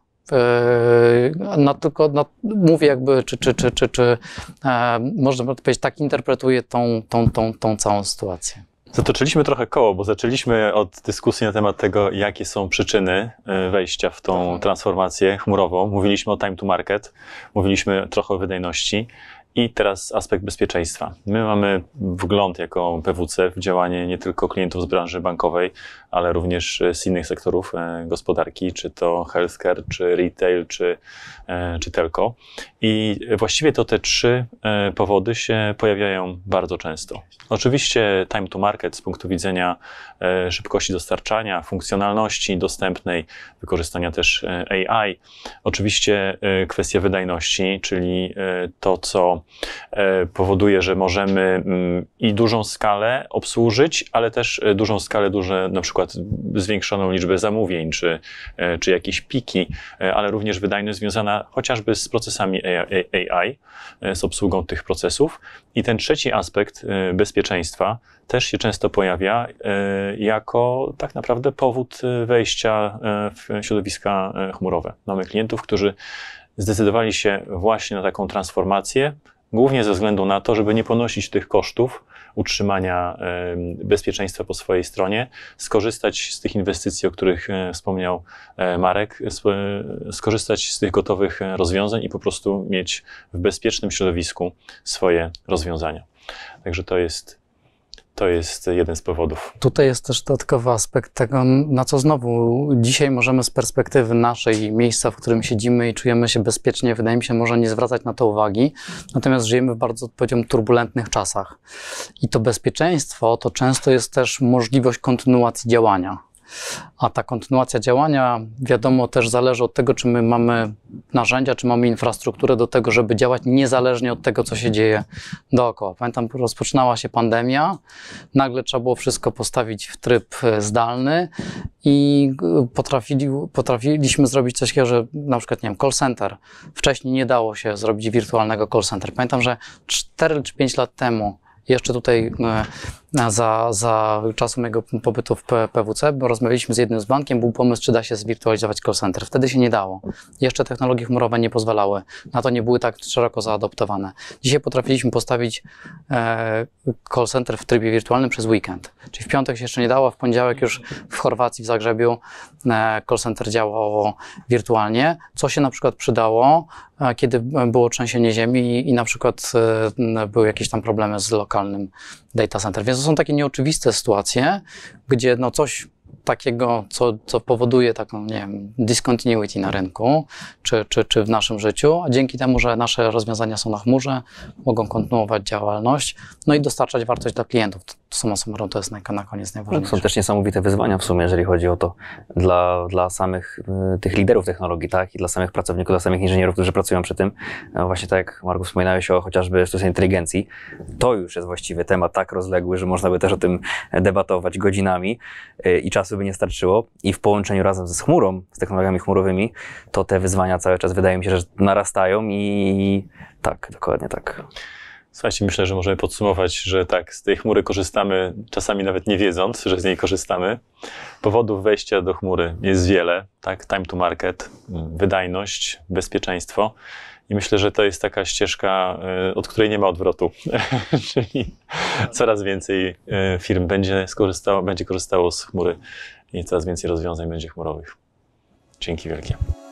Yy, no, tylko no, mówię jakby, czy, czy, czy, czy, czy e, można powiedzieć, tak interpretuję tą, tą, tą, tą całą sytuację. Zatoczyliśmy trochę koło, bo zaczęliśmy od dyskusji na temat tego, jakie są przyczyny wejścia w tą transformację chmurową. Mówiliśmy o time to market, mówiliśmy trochę o wydajności i teraz aspekt bezpieczeństwa. My mamy wgląd jako P W C w działanie nie tylko klientów z branży bankowej, ale również z innych sektorów gospodarki, czy to healthcare, czy retail, czy, czy telco. I właściwie to te trzy powody się pojawiają bardzo często. Oczywiście time to market z punktu widzenia szybkości dostarczania, funkcjonalności dostępnej, wykorzystania też A I. Oczywiście kwestia wydajności, czyli to, co powoduje, że możemy i dużą skalę obsłużyć, ale też dużą skalę, duże, na przykład zwiększoną liczbę zamówień, czy, czy jakieś piki, ale również wydajność związana chociażby z procesami A I, z obsługą tych procesów. I ten trzeci aspekt bezpieczeństwa też się często pojawia jako tak naprawdę powód wejścia w środowiska chmurowe. Mamy klientów, którzy zdecydowali się właśnie na taką transformację, głównie ze względu na to, żeby nie ponosić tych kosztów utrzymania bezpieczeństwa po swojej stronie, skorzystać z tych inwestycji, o których wspomniał Marek, skorzystać z tych gotowych rozwiązań i po prostu mieć w bezpiecznym środowisku swoje rozwiązania. Także to jest To jest jeden z powodów. Tutaj jest też dodatkowy aspekt tego, na co znowu dzisiaj możemy z perspektywy naszej, miejsca, w którym siedzimy i czujemy się bezpiecznie, wydaje mi się, może nie zwracać na to uwagi. Natomiast żyjemy w bardzo, powiedziałbym, turbulentnych czasach. I to bezpieczeństwo to często jest też możliwość kontynuacji działania. A ta kontynuacja działania, wiadomo, też zależy od tego, czy my mamy narzędzia, czy mamy infrastrukturę do tego, żeby działać niezależnie od tego, co się dzieje dookoła. Pamiętam, rozpoczynała się pandemia, nagle trzeba było wszystko postawić w tryb zdalny i potrafili, potrafiliśmy zrobić coś takiego, że na przykład, nie wiem, call center. Wcześniej nie dało się zrobić wirtualnego call center. Pamiętam, że cztery czy pięć lat temu jeszcze tutaj za, za czasu mojego pobytu w P W C rozmawialiśmy z jednym z bankiem, był pomysł, czy da się zwirtualizować call center. Wtedy się nie dało. Jeszcze technologie chmurowe nie pozwalały. Na to nie były tak szeroko zaadoptowane. Dzisiaj potrafiliśmy postawić e, call center w trybie wirtualnym przez weekend. Czyli w piątek się jeszcze nie dało, a w poniedziałek już w Chorwacji, w Zagrzebiu e, call center działało wirtualnie. Co się na przykład przydało, e, kiedy było trzęsienie ziemi i, i na przykład e, były jakieś tam problemy z lokalnym data center. Więc to są takie nieoczywiste sytuacje, gdzie no coś takiego, co, co powoduje taką, nie wiem, discontinuity na rynku, czy, czy, czy w naszym życiu, a dzięki temu, że nasze rozwiązania są na chmurze, mogą kontynuować działalność, no i dostarczać wartość dla klientów. summa summarum to jest na, na koniec No, najważniejsze. są też niesamowite wyzwania w sumie, jeżeli chodzi o to dla, dla samych y, tych liderów technologii, tak? I dla samych pracowników, dla samych inżynierów, którzy pracują przy tym. No, właśnie tak jak Marku wspominałeś o chociażby sztucznej inteligencji, to już jest właściwie temat tak rozległy, że można by też o tym debatować godzinami y, i czasu by nie starczyło. I w połączeniu razem z chmurą, z technologiami chmurowymi, to te wyzwania cały czas wydaje mi się, że narastają i tak, dokładnie tak. Słuchajcie, myślę, że możemy podsumować, że tak, z tej chmury korzystamy, czasami nawet nie wiedząc, że z niej korzystamy. Powodów wejścia do chmury jest wiele, tak? Time to market, wydajność, bezpieczeństwo. I myślę, że to jest taka ścieżka, od której nie ma odwrotu. Czyli coraz więcej firm będzie skorzystało, będzie korzystało z chmury i coraz więcej rozwiązań będzie chmurowych. Dzięki wielkie.